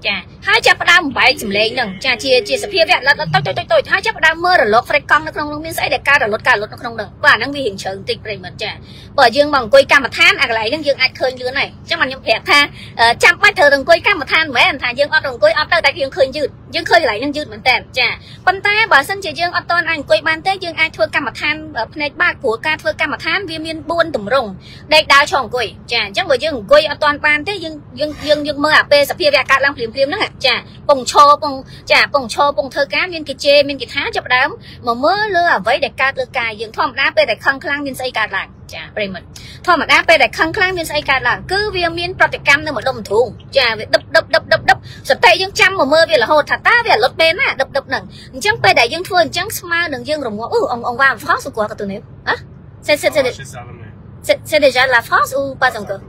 ចាហើយចាប់ផ្ដើមបែកសម្លេងហ្នឹងចាជាសភាវៈលត់តូចហើយចាប់ផ្ដើមមើលរលកហ្វ្រេកកង់នៅក្នុងនោះមានស្អីដែលការរលត់នៅក្នុងហ្នឹងបាទហ្នឹងវារៀងជ្រៅបន្តិចប្រិមិត្តចាបើយើងមកអង្គុយកម្មដ្ឋានអាកន្លែងហ្នឹងយើងអាចឃើញលឿនហើយអញ្ចឹងខ្ញុំប្រាប់ថាចាំបាច់ត្រូវអង្គុយកម្មដ្ឋានមិនមែនថាយើងអត់អង្គុយអត់ទៅតែយើងឃើញយឺតយើងឃើញកន្លែងហ្នឹងយឺតមែនតើចាប៉ុន្តែបើសិនជាយើងអត់ទាន់អាចអង្គុយបានទេយើងអាចធ្វើកម្មដ្ឋានភ្នែកបាក់ព្រោះការធ្វើកម្មដ្ឋានវាមាន4ទម្រង់ដេកដើរឈរអង្គុយចាអញ្ចឹងបើយើងអង្គុយអត់ទាន់បានទេយើងមើលអាពេលសភាវៈកើតឡើងភ្លាមហ្នឹងចាពងឈរពងធ្វើការមានគេជេរមានគេថាចាប់ដើមមកមើលលើអ្វីដែលកើតលើកាយយើងធម្មតាពេលដែលខឹងខ្លាំងមានស្អីកើតឡើងចាប្រិមិត្តធម្មតាពេលដែលខឹងខ្លាំងមានស្អីកើតឡើងគឺវាមានប្រតិកម្មនៅម្ដុំទ្រូងចាវាដឹបសតិយើងចាំមកមើលវារហូតថាតើវាលុតពេលណាដឹបហ្នឹងអញ្ចឹងពេលដែលយើងធ្វើអញ្ចឹងស្មើនឹងយើងរងាប់on va en France ou quoi quand on est hein c'est déjà la France ou pas encore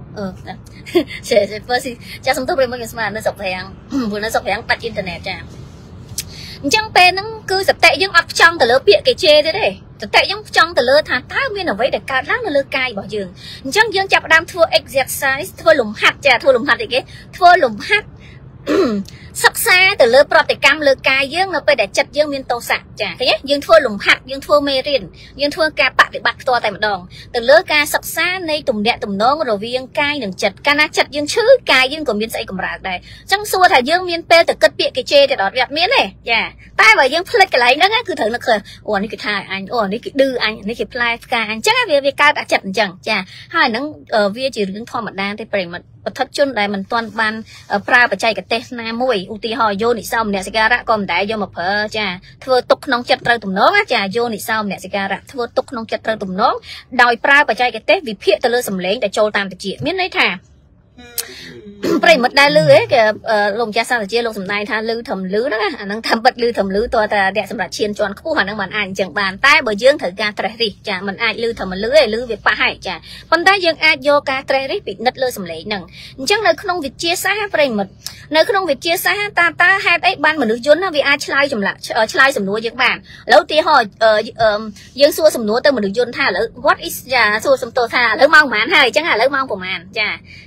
c'est pas si ចាសំទោសប្រិមិត្តខ្ញុំស្មាននៅស្រុកប្រាំងព្រោះនៅស្រុកប្រាំងបាត់អ៊ីនធឺណិតចាអញ្ចឹងពេលហ្នឹងគឺសតិយើងអត់ផ្ចង់ទៅលើពាក្យគេជេរទេសតិយើងផ្ចង់ទៅលើថាតើមានអ្វីដែលកើតឡើងនៅលើកាយរបស់យើងអញ្ចឹងយើងចាប់ផ្ដើមធ្វើ exercise ធ្វើលំហាត់ចាធ្វើលំហាត់អីគេធ្វើលំហាត់សិក្សាទៅលើប្រតិកម្មលើកាយយើងនៅពេលដែលចិត្តយើងមានទោសៈចាឃើញទេយើងធ្វើលំហាត់យើងធ្វើមេរៀនយើងធ្វើការបប្រតិបត្តិផ្ទាល់តែម្ដងទៅលើការសិក្សានៃទំនាក់ទំនងរវាងកាយនិងចិត្តកាលណាចិត្តយើងឈឺកាយយើងក៏មានស្អីកម្រើកដែរអញ្ចឹងសួរថាយើងមានពេលទៅគិតពាក្យគេជេរទេដល់វាអត់មានទេចាតែបើយើងភ្លេចកន្លែងហ្នឹងគឺត្រូវនឹកឃើញអូនេះគេថាអញអូនេះគេឌឺអញនេះគេផ្លែផ្កាអញ្ចឹងវាកើតអាចិត្តអញ្ចឹងចាហើយហ្នឹងវាជារឿងធម្មតាទេប្រិមិត្តបឋិតជនដែលមិនទាន់បានប្រើបច្ចេកទេសណាមួយឧទាហរណ៍យោនិសោមនសិការៈក៏មិនដែរយកមកប្រើចាធ្វើទុកក្នុងចិត្តត្រូវទំនងចាយោនិសោមនសិការៈធ្វើទុកក្នុងចិត្តត្រូវទំនងដោយប្រើបច្ចេកទេសវិភាគទៅលើសម្លេងដែលចូលតាមតិចមានន័យថាប្រិមិត្តដែលលឺឯងគេលោកម្ចាស់សាស្ត្រាចារ្យលោកសំដែងថាលឺធំលឺហ្នឹងអាហ្នឹងថាបិទលឺធំលឺតើតែអ្នកសម្រាប់ឈានជាន់ខ្ពស់អាហ្នឹងមិនអាចអញ្ចឹងបានតែបើយើងត្រូវការត្រេះរិះចាមិនអាចលឺធំលឺទេលឺវាប៉ះហើយចាប៉ុន្តែយើងអាចយកការត្រេះរិះពិនិត្យលើសម្លេងហ្នឹងអញ្ចឹងនៅក្នុងវិទ្យាសាស្ត្រប្រិមិត្តនៅក្នុងវិទ្យាសាស្ត្រតើហេតុអីបានមនុស្សយន្តវាអាចឆ្លើយសំណួរយើងបានឥឡូវឧទាហរណ៍យើងសួរសំណួរទៅមនុស្សយន្តថាឥឡូវ what is ចាសួរសំទោសថាឥឡូវម៉ោងប៉ុន្មានហើយអញ្ចឹងឥឡូវម៉ោងប៉ុន្មានចា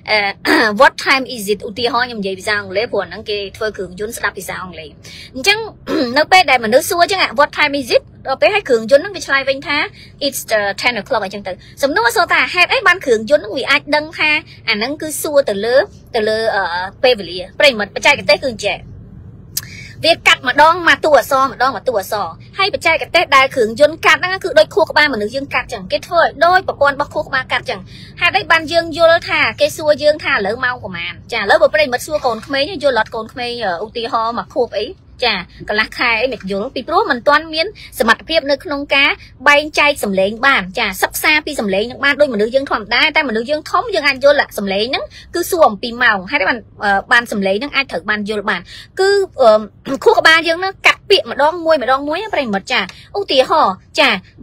what time is it ឧទាហរណ៍ខ្ញុំនិយាយភាសាអង់គ្លេសព្រោះហ្នឹងគេធ្វើគ្រឿងយន្តស្ដាប់ភាសាអង់គ្លេសអញ្ចឹងនៅពេលដែលមនុស្សសួរអញ្ចឹង what time is it ដល់ពេលឲ្យគ្រឿងយន្តហ្នឹងវាឆ្លើយវិញថា it's 10 o'clock អញ្ចឹងទៅសំណួរសួរថាហេតុអីបានគ្រឿងយន្តហ្នឹងវាអាចដឹងថាអាហ្នឹងគឺសួរទៅលើពេលវេលាប្រិមិត្តបច្ចេកទេសគឺអញ្ចឹងវាកាត់ម្ដងមកតួអក្សរហើយបច្ចេកទេសដែលគ្រឿងយន្តកាត់ហ្នឹងគឺដូចខួរក្បាលមនុស្សយើងកាត់ចឹងគេធ្វើឲ្យដូចប្រព័ន្ធរបស់ខួរក្បាលកាត់ចឹងហេតុអីបានយើងយល់ថាគេសួរយើងថាឥឡូវម៉ោងប្រហែលចាឥឡូវបើប្រិមិត្តសួរកូនក្មេងយល់អត់កូនក្មេងឧទាហរណ៍មកខួបអីចាកន្លះខែអីមិនយល់ពីព្រោះมันទាន់មានសមត្ថភាពនៅក្នុងការបែងចែកសម្លេងបានចាសិក្សាពីសម្លេងនឹងបានដូចមនុស្សយើងធម្មតាតែមនុស្សយើងធំយើងអាចយល់សម្លេងហ្នឹងគឺសួរអំពីម៉ោងហើយបានសម្លេងហ្នឹងអាចត្រូវបានយល់បានគឺខួរក្បាលយើងហ្នឹងកាត់ពាក្យម្ដងមួយប្រិមិត្តចាឧទាហរណ៍ចា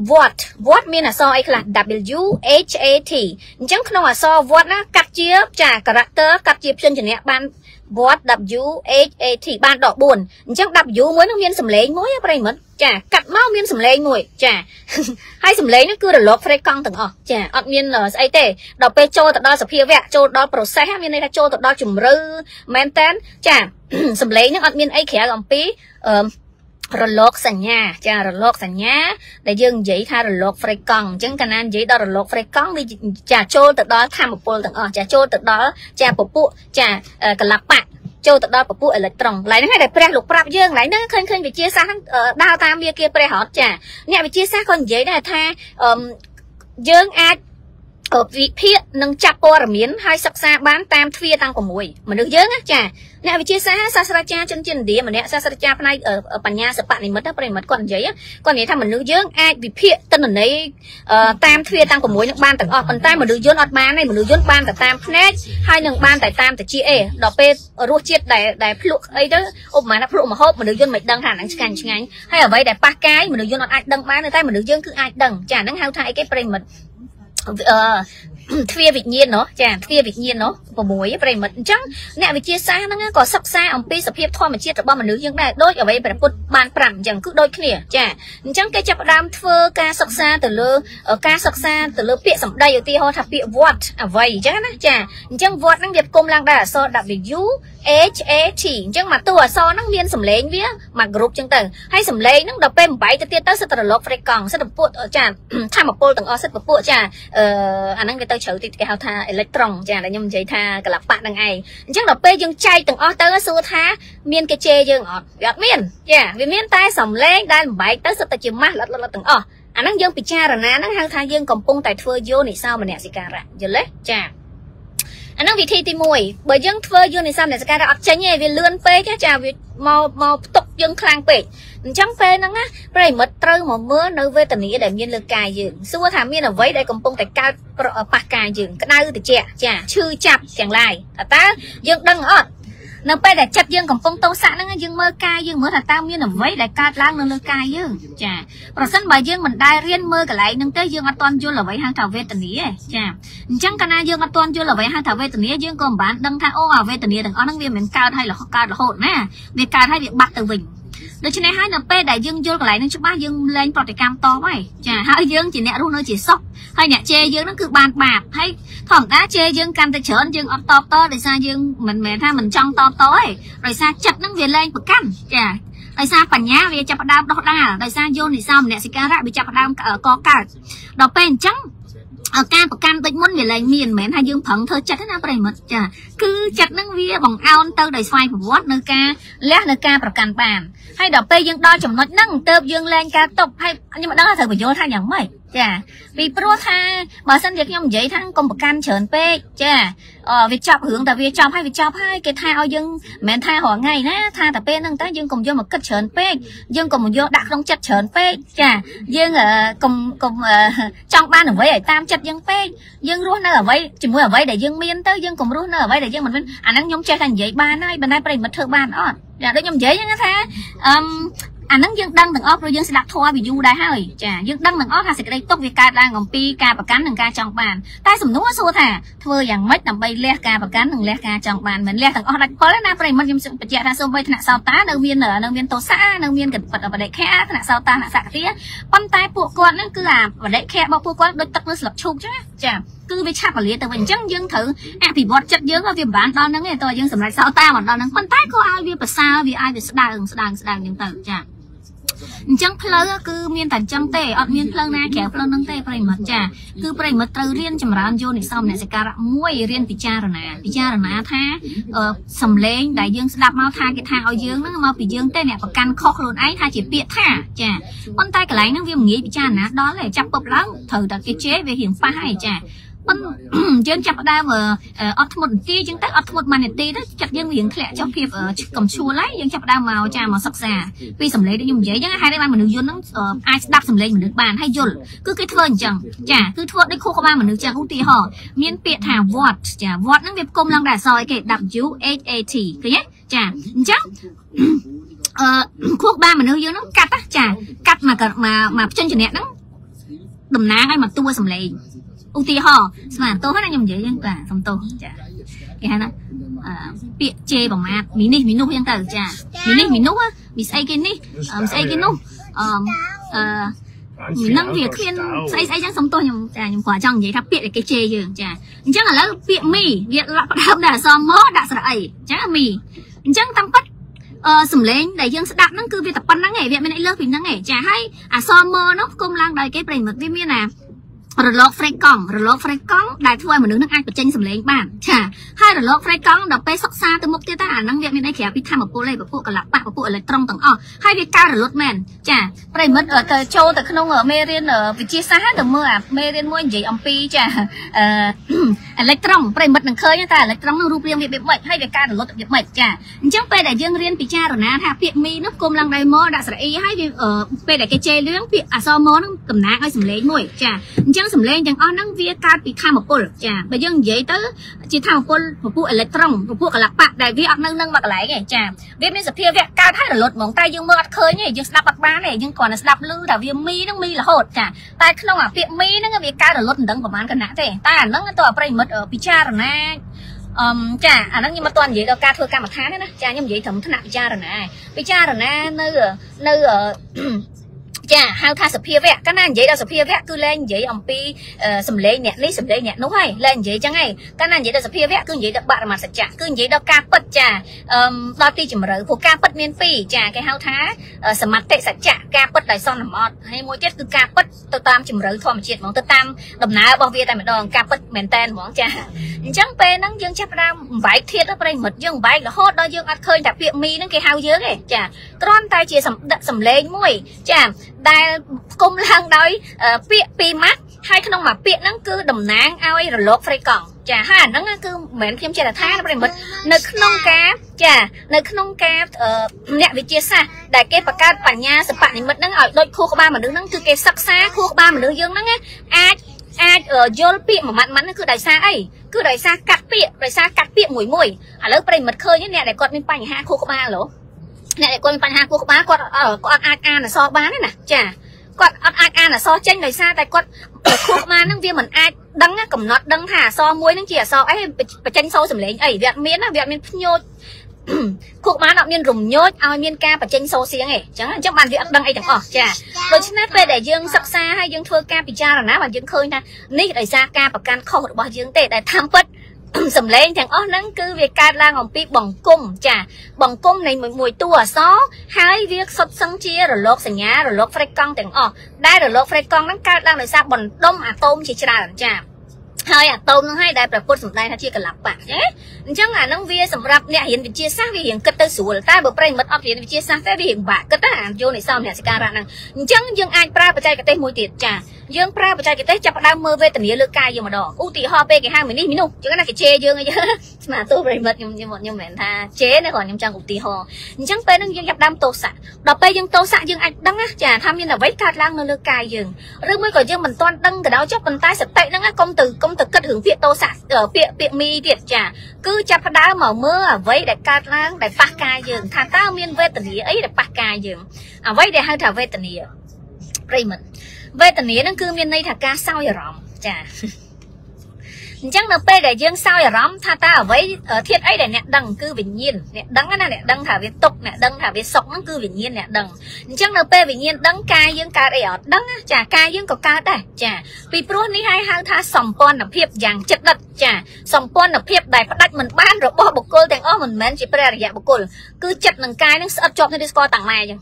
what មានអក្សរអីខ្លះ W H A T អញ្ចឹងក្នុងអក្សរ what ណាកាត់ជាចា character កាត់ជាព្យញ្ជនៈបាន what W H A T បានដក4អញ្ចឹង W មួយនោះមានសម្លេងមួយប្រិមិត្តចាកាត់មកមានសម្លេងមួយចាហើយសម្លេងនោះគឺរលកហ្វ្រេកង់ទាំងអស់ចាអត់មានស្អីទេដល់ពេលចូលទៅដល់សភាវៈចូលដល់ process មានន័យថាចូលទៅដល់ជំរឿមែនតើចាសម្លេងហ្នឹងអត់មានអីក្រៅអំពីរលកសញ្ញាចារលកសញ្ញាដែលយើងនិយាយថារលកហ្វ្រេកង់អញ្ចឹងកាលណានិយាយដល់រលកហ្វ្រេកង់វាចាចូលទៅដល់ធម្មពលទាំងអស់ចាចូលទៅដល់ចាពពួកចាកលបៈចូលទៅដល់ពពួកអេឡិចត្រូនកន្លែងហ្នឹងដែលព្រះលោកប្រាប់យើងកន្លែងហ្នឹងឃើញវិទ្យាសាស្ត្រហ្នឹងដើរតាមវាគេព្រះហត់ចាអ្នកវិទ្យាសាស្ត្រក៏និយាយដែរថាយើងអាចវិភាគនិងចាប់ព័ត៌មានហើយសិក្សាបានតាមទ្វារទាំង6មនុស្សយើងចាអ្នកវិទ្យាសាស្ត្រសាស្ត្រាចារ្យជនជាតិឥណ្ឌាម្នាក់សាស្ត្រាចារ្យផ្នែកបញ្ញាសិប្បនិមិត្តប្រិមិត្តគាត់និយាយថាមនុស្សយើងអាចវិភាគទិន្នន័យតាមទ្វារទាំង6នឹងបានទាំងអស់ប៉ុន្តែមនុស្សយន្តអត់បានទេមនុស្សយន្តបានតែតាមភ្នែកហើយនឹងបានតែតាមតិចដល់ពេលរសជាតិដែលភ្លក់អីទៅឧបមាថាភ្លក់ម្ហូបមនុស្សយន្តមិនដឹងថាហ្នឹងឆ្ងាញ់ហើយអ្វីដែលប៉ះកាយមនុស្សយន្តអត់អាចដឹងបានតែមនុស្សយើងគឺអាចដឹងចាហ្នឹងហៅថាអីគេប្រិមិត្តទ្វារវិញ្ញាណចាទ្វារវិញ្ញាណ6ប្រិមិត្តអញ្ចឹងអ្នកវិទ្យាសាស្ត្រហ្នឹងក៏សិក្សាអំពីសភាពធម្មជាតិរបស់មនុស្សយើងដែរដូចអ្វីព្រះពុទ្ធបានប្រាប់អញ្ចឹងគឺដូចគ្នាចាអញ្ចឹងគេចាប់ផ្ដើមធ្វើការសិក្សាទៅលើពាក្យសម្ដីឧទាហរណ៍ថាពាក្យវត្តអ្វីអញ្ចឹងណាចាអញ្ចឹងវត្តហ្នឹងវាផ្គុំឡើងដោយអក្សរ W HAT អញ្ចឹងមកតួអក្សរហ្នឹងមានសម្លេងវាមកក្រុមអញ្ចឹងទៅហើយសម្លេងហ្នឹងដល់ពេលបំបីទៅទៀតទៅសិតតែរលកហ្វ្រេកង់សិតពពួកចាធម្មពលទាំងអស់សិតពពួកចាអាហ្នឹងវាទៅជ្រៅតិចគេហៅថាអេឡិចត្រូនចាដែលខ្ញុំនិយាយថាកលបៈហ្នឹងឯងអញ្ចឹងដល់ពេលយើងចែកទាំងអស់ទៅសួរថាមានគេជេរយើងអត់វាអត់មានចាវាមានតែសម្លេងដែលបំបីទៅសិតតែជាម៉ាស់លិតទាំងអស់អាហ្នឹងយើងពិចារណាហ្នឹងហៅថាយើងកំពុងតែធ្វើយោនិសោមនសិការៈយល់ទេចាអាហ្នឹងវិធីទី1បើយើងធ្វើយោនិសោមនសិការៈអត់ចេញទេវាលឿនពេកចាវាមកផ្ទុកយើងខ្លាំងពេកអញ្ចឹងពេលហ្នឹងណាប្រិមិត្តត្រូវមកមើលនៅវេទនាដែលមានលើកាយយើងសួរថាមានអ្វីដែលកំពុងតែកើតប៉ះកាយយើងក្តៅត្រជាក់ចាឈឺចាប់ទាំងឡាយតើយើងដឹងអត់នៅពេលដែលចិត្តយើងកំពុងតោសៈហ្នឹងយើងមើលកាយយើងមើលថាតើមានអ្វីដែលកើតឡើងនៅលើកាយយើងចាប្រសិនបើយើងមិនដែលរៀនមើលកន្លែងហ្នឹងទេយើងអត់ទាន់យល់អ្វីហៅថាវេទនាទេចាអញ្ចឹងកាលណាយើងអត់ទាន់យល់អ្វីហៅថាវេទនាយើងក៏មិនបានដឹងថាអូអាវេទនាទាំងអស់ហ្នឹងវាមិនកើតហើយកើតរហូតណាវាកើតហើយវាបាត់ទៅវិញដូច្នេះហើយនៅពេលដែលយើងយល់កន្លែងហ្នឹងច្បាស់យើងលែងប្រតិកម្មតបហើយចាហើយយើងជាអ្នករស់នៅជាសុខហើយអ្នកជេរយើងហ្នឹងគឺបានបាបហើយធម្មតាជេរយើងកាន់តែច្រើនយើងអត់តបតដោយសារយើងមិនមែនថាមិនចង់តបតទេដោយសារចិត្តហ្នឹងវាលែងប្រកាន់ចាដោយសារបញ្ញាវាចាប់ផ្ដើមដោះដាលដោយសារយោនិសោមនសិការៈវាចាប់ផ្ដើមកកើតដល់ពេលអញ្ចឹងការប្រកាន់ដូចមុនវាលែងមានមិនមែនថាយើងប្រឹងធ្វើចិត្តទេណាប្រិមិត្តចាគឺចិត្តហ្នឹងវាបង្អោនទៅដោយស្វ័យប្រវត្តិនៅការលះនៅការប្រកាន់បានហើយដល់ពេលយើងដល់ចំណុចហ្នឹងទៅយើងលែងការតប់ហើយខ្ញុំមិនដឹងថាត្រូវបញ្យល់ថាយ៉ាងម៉េចចាពីព្រោះថាបើសិនជាខ្ញុំនិយាយថាកុំប្រកាន់ច្រើនពេកចាវាចប់រឿងតែវាចប់ហើយគេថាឲ្យយើងមិនមែនថារាល់ថ្ងៃណាថាតែពេលហ្នឹងតើយើងកុំយកមកគិតច្រើនពេកយើងកុំយកដាក់ក្នុងចិត្តច្រើនពេកចាយើងកុំចង់បានអ្វីឲ្យតាមចិត្តយើងពេកយើងរស់នៅអ្វីជាមួយអ្វីដែលយើងមានទៅយើងកុំរស់នៅអ្វីដែលយើងមិនមានអាហ្នឹងខ្ញុំចេះតែនិយាយបានហើយបណ្ដៃប្រិមិត្តធ្វើបានអត់ចាដូចខ្ញុំនិយាយហ្នឹងថាអាហ្នឹងយើងដឹងទាំងអស់ព្រោះយើងស្ដាប់ធម៌វាយូរដែរហើយចាយើងដឹងទាំងអស់ថាសេចក្តីទុកវាកើតឡើងអំពីការប្រកាន់និងការចង់បានតែសំណួរសួរថាធ្វើយ៉ាងម៉េចដើម្បីលះការប្រកាន់និងលះការចង់បានមិនលះទាំងអស់ដាច់ពលណាប្រិមិត្តខ្ញុំបញ្ជាក់ថាសូម្បីថ្នាក់សោតានៅមានទោសៈនៅមានកបដិខៈថ្នាក់សោតាថ្នាក់សក្តិប៉ុន្តែពួកគាត់ហ្នឹងគឺអាបដិខៈរបស់ពួកគាត់ដូចទឹកនៅស្លឹកឈូកចឹងចាគឺវាឆាប់រលាទៅវិញអញ្ចឹងយើងត្រូវអភិវឌ្ឍចិត្តយើងឲ្យវាមិនបានដល់ហ្នឹងទេតើយើងសម្រេចសោតាមកដល់ហ្នឹងប៉ុន្តែក៏ឲ្យវាប្រសើរវាឲ្យវាស្ដើងអញ្ចឹងទៅចាអញ្ចឹងផ្លូវគឺមានតែអញ្ចឹងទេអត់មានផ្លូវណាក្រៅផ្លូវហ្នឹងទេប្រិមិត្តចាគឺប្រិមិត្តត្រូវរៀនចម្រើនយោនិសោមនសិការៈមួយរៀនពិចារណាថាសំឡេងដែលយើងស្ដាប់មកថាគេថាឲ្យយើងហ្នឹងមកពីយើងទេអ្នកប្រកាន់ខុសខ្លួនឯងថាជាពាក្យថាចាប៉ុន្តែកន្លែងហ្នឹងវាមិនងាយពិចារណាដល់ទេចាប់ពប់ឡើងត្រូវតែគេជេរវារៀងប៉ះហើយចាប៉ុន្តែយើងចាប់ផ្ដើមអត់ធ្មត់នាទីចឹងទៅអត់ធ្មត់មួយនាទីទៅចិត្តយើងរៀងធ្លាក់ចុះភាពកំឈួលហើយយើងចាប់ផ្ដើមមកចាមកសិក្សាពីសម្លេងដែលខ្ញុំនិយាយចឹងហើយបានមនុស្សយន្តហ្នឹងអាចស្ដាប់សម្លេងមនុស្សបានហើយយល់គឺគេធ្វើអញ្ចឹងចាគឺធ្វើដូចខួរក្បាលមនុស្សចឹងឧទាហរណ៍មានពាក្យថា what ចា what ហ្នឹងវាផ្គុំឡើងតែអក្សរអីគេ W H A T ឃើញទេចាអញ្ចឹងខួរក្បាលមនុស្សយើងហ្នឹងកាត់ចាកាត់មកភ្ជញ្ជនៈហ្នឹងតំណាងឲ្យមកតួសម្លេងឧទាហរណ៍ស្មានទោសណាខ្ញុំនិយាយហ្នឹងបាទសំទោសចាគេហៅណាពាក្យជេរប្រមាថមីនេះមីនោះអញ្ចឹងទៅចាមីនេះមីនោះមីស្អីគេនេះស្អីគេនោះមីនឹងវាគ្មានស្អីចឹងសំទោសខ្ញុំចាខ្ញុំគាត់ចង់និយាយថាពាក្យដែលគេជេរយើងចាអញ្ចឹងឥឡូវពាក្យមីវាផ្ដើមដាក់អក្សរមដាក់ស្រៈអីចាមីអញ្ចឹងតាមពិតសំឡេងដែលយើងស្ដាប់ហ្នឹងគឺវាតែប៉ុណ្្នឹងឯងវាមានអីលើសពីហ្នឹងឯងចាហើយអក្សរមនោះគុំឡើងដោយគេប្រិមិត្តវាមានណារលកហ្វ្រេកង់ដែលធ្វើឲ្យមនុស្សនឹងអាចបញ្ចេញសម្លេងបានចាហើយរលកហ្វ្រេកង់ដល់ពេលសិក្សាទៅមុខទៀតតែអាហ្នឹងវាមានអីក្រៅពីធម្មពលឯងពពួកកលបៈពពួកអេឡិចត្រូនទាំងអស់ហើយវាកើតរលត់មែនចាប្រិមិត្តទៅចូលទៅក្នុងមេរៀនវិទ្យាសាស្ត្រទៅមើលអាមេរៀនមួយនិយាយអំពីចាអេឡិចត្រូនប្រិមិត្តនឹងឃើញតែអេឡិចត្រូននឹងរូបរាងវាបែបម៉េចហើយវាកើតរលត់របៀបម៉េចចាអញ្ចឹងពេលដែលយើងរៀនពិចារណាថាពាក្យមីនោះគុំឡើងដៃមកដាក់ស្រៈអ៊ីហើយវាពេលដែលគេជេរលឿងពាក្យអក្សរមកនឹងតំណាងឲ្យសម្លេងមួយចាអញ្ចឹងសម្លេងទាំងអស់ហ្នឹងវាកើតពីធម្មពលចាបើយើងនិយាយទៅជាធម្មពលពពួកអេឡិចត្រូនពពួកកលបៈដែលវាអត់នៅនឹងមកកន្លែងទេចាវាមានសភាវៈកើតហើយរលត់ហ្មងតែយើងមើលអត់ឃើញទេយើងស្ដាប់អត់បានទេយើងគ្រាន់តែស្ដាប់ឮថាវាមីហ្នឹងមីរហូតចាតែក្នុងអាពាក្យមីហ្នឹងវាកើតរលត់មិនដឹងប្រហែលគណៈទេតែអាហ្នឹងទៅប្រិមិត្តពិចារណាចាអាហ្នឹងខ្ញុំមិនទាន់និយាយដល់ការធ្វើកម្មដ្ឋានទេណាចាខ្ញុំនិយាយត្រឹមថ្នាក់ពិចារណានៅចាហៅថាសភាវៈកាលណានិយាយដល់សភាវៈគឺលែងនិយាយអំពីសម្លេងអ្នកនេះសម្លេងអ្នកនោះហើយលែងនិយាយចឹងហើយកាលណានិយាយដល់សភាវៈគឺនិយាយដល់បរមសច្ចៈគឺនិយាយដល់ការពិតចាដល់ទីជម្រៅព្រោះការពិតមានពីរចាគេហៅថាសមត្ថិសច្ចៈការពិតដោយសន្មត់ហើយមួយទៀតគឺការពិតទៅតាមជម្រៅធម្មជាតិហ្មងទៅតាមដំណើររបស់វាតែម្ដងការពិតមែនតែនហ្មងចាអញ្ចឹងពេលហ្នឹងយើងចាប់ផ្ដើមបំបែកធាតុទៅប្រិមិត្តយើងបំបែករហូតដល់យើងអត់ឃើញតែពាក្យមីហ្នឹងគេហៅយើងទេចាគ្រាន់តែជាសម្លេងមួយចាដែលគុំឡើងដោយពាក្យពីរម៉ាត់ហើយក្នុងមួយពាក្យហ្នឹងគឺតំណាងឲ្យរលកហ្វ្រីកង់ចាហើយអាហ្នឹងគឺមិនមែនខ្ញុំចេះតែថាប្រិមិត្តនៅក្នុងការចានៅក្នុងការអ្នកវិទ្យាសាស្ត្រដែលគេបង្កើតបញ្ញាសិប្បនិមិត្តហ្នឹងឲ្យដូចខួរក្បាលមនុស្សហ្នឹងគឺគេសិក្សាខួរក្បាលមនុស្សយើងហ្នឹងអាចយល់ពាក្យមួយម៉ាត់ហ្នឹងគឺដោយសារអីគឺដោយសារកាត់ពាក្យមួយឥឡូវប្រិមិត្តឃើញអ្នកដែលគាត់មានបញ្ហាខួរក្បាលហ៎អ្នកដែលគាត់មានបញ្ហាខួរក្បាលគាត់អាចអានអក្សរបានទេណាចាគាត់អត់អាចអានអក្សរចេញដោយសារតែគាត់ខួរក្បាលហ្នឹងវាមិនអាចដឹងកំណត់ដឹងថាអក្សរមួយហ្នឹងជាអក្សរអីបញ្ចេញសូរសម្លេងអីវាអត់មានណាវាអត់មានភ្ញោចខួរក្បាលអត់មានរំញោចឲ្យមានការបញ្ចេញសូរសៀងទេអញ្ចឹងបានវាអត់ដឹងអីទាំងអស់ចាដូច្នេះពេលដែលយើងសិក្សាហើយយើងធ្វើការពិចារណាបានយើងឃើញថានេះដោយសារការប្រកាន់ខុសរបស់យើងទេដែលតាមពិតសម្លេងទាំងអស់ហ្នឹងគឺវាកើតឡើងអំពីបង្គំចាបង្គំនៃមួយតួអក្សរហើយវាសុទ្ធសឹងជារលកសញ្ញារលកហ្វ្រីកង់ទាំងអស់ដែលរលកហ្វ្រីកង់ហ្នឹងកើតឡើងដោយសារបណ្ដុំអាតូមជាច្រើនចាហើយអាតូមហ្នឹងហើយដែលព្រះពុទ្ធសម្ដែងថាជាកលបៈចាអញ្ចឹងអាហ្នឹងវាសម្រាប់អ្នករៀនវិទ្យាសាស្ត្រវារៀងគិតទៅស្រួលតែបើប្រិមិត្តអត់រៀនវិទ្យាសាស្ត្រទេវារៀងបាក់គិតណាយកនិសោមអ្នកសិការៈហ្នឹងអញ្ចឹងយើងអាចប្រើបច្ចេកទេសមួយទៀតចាយើងប្រើបច្ចេកទេសចាប់ផ្ដើមមើលវេទនាលើកាយយើងម្ដងឧទាហរណ៍ពេលគេហៅមីនេះមីនោះចឹងណាគេជេរយើងអីស្មាតូប្រិមិត្តខ្ញុំមិនមែនថាជេរណាគាត់ខ្ញុំចង់ឧទាហរណ៍អញ្ចឹងពេលហ្នឹងយើងចាប់ផ្ដើមទោសៈដល់ពេលយើងទោសៈយើងអាចដឹងណាចាថាមានអ្វីកើតឡើងនៅលើកាយយើងឬមួយក៏យើងមិនទាន់ដឹងក៏ដោយចុះប៉ុន្តែសតិហ្នឹងកុំទៅគិតរឿងពាក្យទោសៈពាក្យមីទៀតចាគឺចាប់ផ្ដើមមកមើលអ្វីដែលកើតឡើងដែលប៉ះកាយយើងថាតើមានវេទនាអីដែលប៉ះកាយយើងអ្វីដែលហៅថាវេទនាប្រិមិត្តវេទនាហ្នឹងគឺមានន័យថាការសោយអារម្មណ៍ចាអញ្ចឹងនៅពេលដែលយើងសោយអារម្មណ៍ថាតើអ្វីធាតុអីដែលអ្នកដឹងគឺវិញ្ញាណអ្នកដឹងណាអ្នកដឹងថាវាទុកអ្នកដឹងថាវាសុខហ្នឹងគឺវិញ្ញាណអ្នកដឹងអញ្ចឹងនៅពេលវិញ្ញាណដឹងកាយយើងកើតអីអត់ដឹងចាកាយយើងក៏កើតដែរចាពីព្រោះនេះហៅថាសម្ព័ន្ធភាពយ៉ាងជិតដិតចាសម្ព័ន្ធភាពដែលផ្ដាច់មិនបានរបស់បុគ្គលទាំងអស់មិនមែនជាព្រះអរិយបុគ្គលគឺចិត្តនិងកាយហ្នឹងស្អិតជាប់គ្នាស្គាល់តាំងម៉ែអញ្ចឹង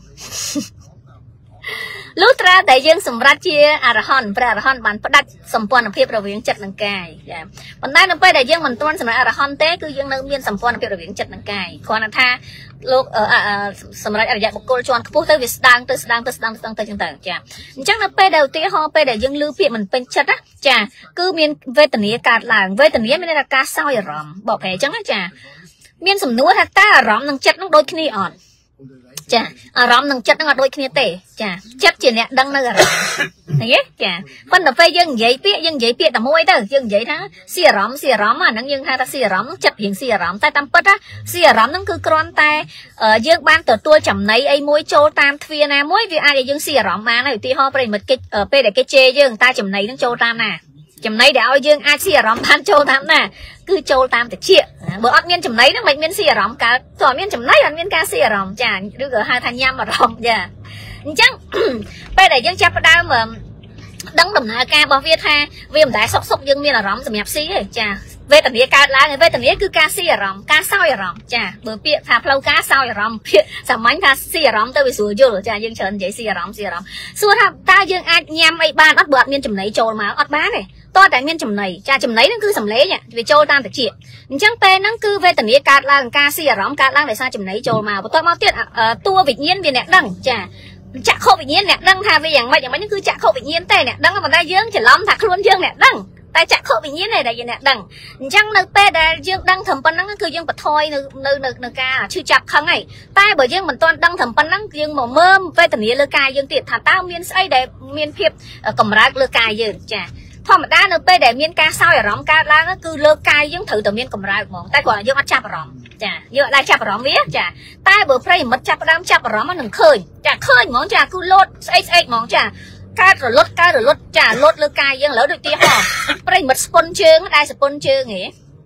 លុះត្រាតែយើងសម្រាប់ជាអរហន្តព្រះអរហន្តបានផ្ដាច់សម្ព័ន្ធភាពរវាងចិត្តនិងកាយចាប៉ុន្តែនៅពេលដែលយើងមិនទាន់សម្រាប់អរហន្តទេគឺយើងនៅមានសម្ព័ន្ធភាពរវាងចិត្តនិងកាយគ្រាន់តែថាលោកសម្រាប់អរិយបុគ្គលជាន់ខ្ពស់ទៅវាស្ដាងទៅចឹងទៅចាអញ្ចឹងនៅពេលដែលឧទាហរណ៍ពេលដែលយើងឮពាក្យមិនពេញចិត្តណាចាគឺមានវេទនាកើតឡើងវេទនាមានន័យថាការសោយអារម្មណ៍បកប្រែអញ្ចឹងចាមានសំណួរថាតើអារម្មណ៍និងចិត្តនឹងដូចគ្នាអត់ចាអារម្មណ៍និងចិត្តនឹងអត់ដូចគ្នាទេចាចិត្តជាអ្នកដឹងនៅអារម្មណ៍ឃើញទេចាប៉ុន្តែពេលយើងនិយាយពាក្យតែមួយទៅយើងនិយាយថាស៊ីអារម្មណ៍អាហ្នឹងយើងហៅថាស៊ីអារម្មណ៍ចិត្តរៀងស៊ីអារម្មណ៍តែតាមពិតណាស៊ីអារម្មណ៍ហ្នឹងគឺគ្រាន់តែយើងបានទទួលចំណីអីមួយចូលតាមទ្វារណាមួយវាអាចឲ្យយើងស៊ីអារម្មណ៍បានហើយឧទាហរណ៍ប្រិមិត្តគេពេលដែលគេជេរយើងតែចំណីហ្នឹងចូលតាមណាចំណីដែលឲ្យយើងអាចស៊ីអារម្មណ៍បានចូលតាមណាគឺចូលតាមតិចបើអត់មានចំណីហ្នឹងមិនមានស៊ីអារម្មណ៍កើតតើអត់មានចំណីអត់មានការស៊ីអារម្មណ៍ចាឬក៏ហៅថាញ៉ាំអារម្មណ៍ចាអញ្ចឹងពេលដែលយើងចាប់ផ្ដើមដឹងដំណើរការរបស់វាថាវាមិនដែលសុកយើងមានអារម្មណ៍សម្រាប់ស៊ីទេចាវេទនាកើតឡើងវេទនាគឺការស៊ីអារម្មណ៍ការសោយអារម្មណ៍ចាបើពាក្យថាផ្លូវការសោយអារម្មណ៍ពាក្យសាមញ្ញថាស៊ីអារម្មណ៍ទៅវាស្រួលយល់ចាយើងច្រើននិយាយស៊ីអារម្មណ៍សួរថាតើយើងអាចញ៉ាំអីបានអត់បើអត់មានចំណីចូលមកអត់បានទេតើតែមានចំណីចាចំណីហ្នឹងគឺសម្លេងវាចូលតាមតិចអញ្ចឹងពេលហ្នឹងគឺវេទនាកើតឡើងការស៊ីអារម្មណ៍កើតឡើងដោយសារចំណីចូលមកបន្ទាប់មកទៀតតួវិញ្ញាណវាអ្នកដឹងចាចក្ខុវិញ្ញាណអ្នកដឹងថាវាយ៉ាងម៉េចហ្នឹងគឺចក្ខុវិញ្ញាណទេអ្នកដឹងប៉ុន្តែយើងច្រឡំថាខ្លួនយើងអ្នកដឹងតែចក្ខុវិញ្ញាណដែលយើងអ្នកដឹងអញ្ចឹងនៅពេលដែលយើងដឹងត្រឹមប៉ុណ្្នឹងគឺយើងបន្ថយនៅការឈឺចាប់ខឹងហើយតែបើយើងមិនទាន់ដឹងត្រឹមប៉ុណ្្នឹងយើងមកមើលវេទនាលើកាយយើងទៀតថាតើមានស្អីដែលមានភាពកម្រើកលើកាយយើងចាធម្មតានៅពេលដែលមានការសោយអារម្មណ៍កើតឡើងគឺលើកាយយើងត្រូវតែមានកម្រើកហ្មងតែគាត់យើងអត់ចាប់អារម្មណ៍ចាយើងអត់ដែរចាប់អារម្មណ៍វាចាតែបើប្រិយមិត្តចាប់ផ្ដើមចាប់អារម្មណ៍នឹងឃើញចាឃើញហ្មងចាគឺលោតស្អេកហ្មងចាកើតរលត់ចាលោតលើកាយយើងឥឡូវដូចទីហោប្រិយមិត្តស្ពុនជើងដែរស្ពុនជើងហ៎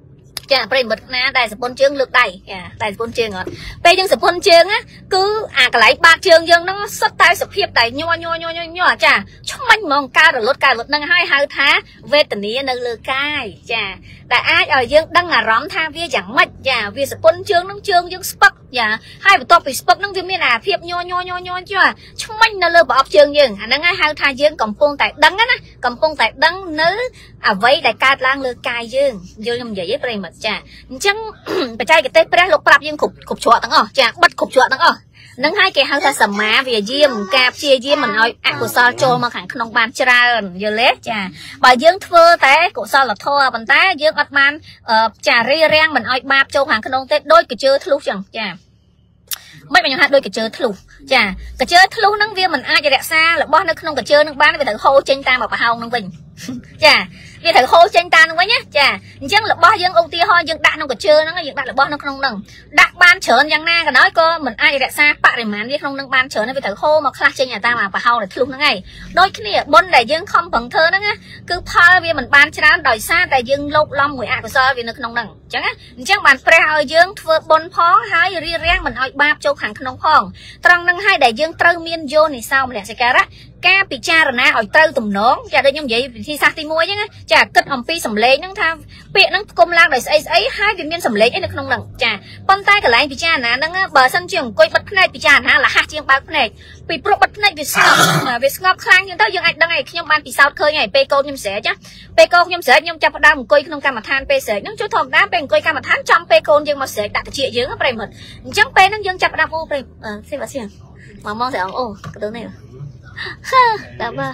ចាប្រិមិត្តណាដែលសពុនជើងលើកដៃចាតែសពុនជើងអត់ពេលយើងសពុនជើងណាគឺអាកន្លែងបាតជើងយើងហ្នឹងសុទ្ធតែសភាពតែញ័រចាឆ្មាញ់ហ្មងការរលត់ហ្នឹងហើយហៅថាវេទនានៅលើកាយចាដែលអាចឲ្យយើងដឹងអារម្មណ៍ថាវាយ៉ាងម៉េចចាវាសពុនជើងហ្នឹងជើងយើងស្ពឹកចាហើយបន្ទាប់ពីស្ពឹកហ្នឹងវាមានអាភាពញ័រចាឆ្មាញ់នៅលើប្រអប់ជើងយើងអាហ្នឹងហើយហៅថាយើងកំពុងតែដឹងណាកំពុងតែដឹងនៅអ្វីដែលកើតឡើងលើកាយយើងយល់ខ្ញុំនិយាយទេប្រិមិត្តចាអញ្ចឹងបច្ចេកទេសព្រះលោកប្រាប់យើងគ្រប់ច្រកទាំងអស់ចាបិទគ្រប់ច្រកទាំងអស់នឹងហើយគេហៅថាសមាវាយាមការព្យាយាមមិនឲ្យអកុសលចូលមកខាងក្នុងបានច្រើនយល់ទេចាបើយើងធ្វើតែកុសលធម៌ប៉ុន្តែយើងអត់បានចារីរាំងមិនឲ្យបាបចូលខាងក្នុងទេដូចកជើធ្លុះចឹងចាមិនខ្ញុំថាដូចកជើធ្លុះចាកជើធ្លុះហ្នឹងវាមិនអាចរក្សារបស់នៅក្នុងកជើនឹងបានវាត្រូវហូរចេញតាមប្រហោងហ្នឹងវិញចាវាត្រូវហូរចេញតាមហ្នឹងវិញណាចាអញ្ចឹងរបស់យើងឧទាហរណ៍យើងដាក់ក្នុងកជើហ្នឹងយើងដាក់របស់នៅក្នុងហ្នឹងដាក់បានច្រើនយ៉ាងណាក៏ដោយក៏មិនអាចរក្សាបរិមាណវាក្នុងហ្នឹងបានច្រើនវាត្រូវហូរមកខ្លះចេញតាមប្រហោងដែលធ្លុះហ្នឹងឯងដូចគ្នាបុណ្យដែលយើងខំប្រឹងធ្វើហ្នឹងណាគឺផលវាមិនបានច្រើនដោយសារតែយើងលោភលំមួយអកុសលវានៅក្នុងហ្នឹងអញ្ចឹងណាអញ្ចឹងបានព្រះឲ្យយើងធ្វើបុណ្យផងហើយរៀបរៀងមិនឲ្យបាបចូលខាងក្នុងផងត្រង់ហ្នឹងហើយដែលយើងត្រូវមានយោនិសោមនសិការៈការពិចារណាឲ្យត្រូវទំនងចាដូចខ្ញុំនិយាយវិធីសាស្ត្រទី1អញ្ចឹងចាគិតអំពីសម្លេងហ្នឹងថាពាក្យហ្នឹងផ្គុំឡើងដោយស្អីហើយវាមានសម្លេងអីនៅក្នុងហ្នឹងចាប៉ុន្តែកន្លែងពិចារណាហ្នឹងបើសិនជាអង្គុយបិទភ្នែកពិចារណាលះជាងបើកភ្នែកពីព្រោះបិទភ្នែកវាស្ងប់ខ្លាំងជាងទៅយើងអាចដឹងឯងខ្ញុំបានពិសោធន៍ឃើញឯងពេលកូនខ្ញុំស្រែកចាពេលកូនខ្ញុំស្រែកខ្ញុំចាប់ផ្ដើមអង្គុយក្នុងកម្មដ្ឋានពេលស្រែកហ្នឹងជួយធម្មតាពេលអង្គុយកម្មដ្ឋានចំពេលកូនយើងមកស្រែកដាក់តិចយើងប្រិមិត្តអញ្ចឹងពេលហ្នឹងយើងចាប់ផ្ដើមអូប្រិសិបាសៀងមកមកស្រែកអូកទៅនេះតែបើ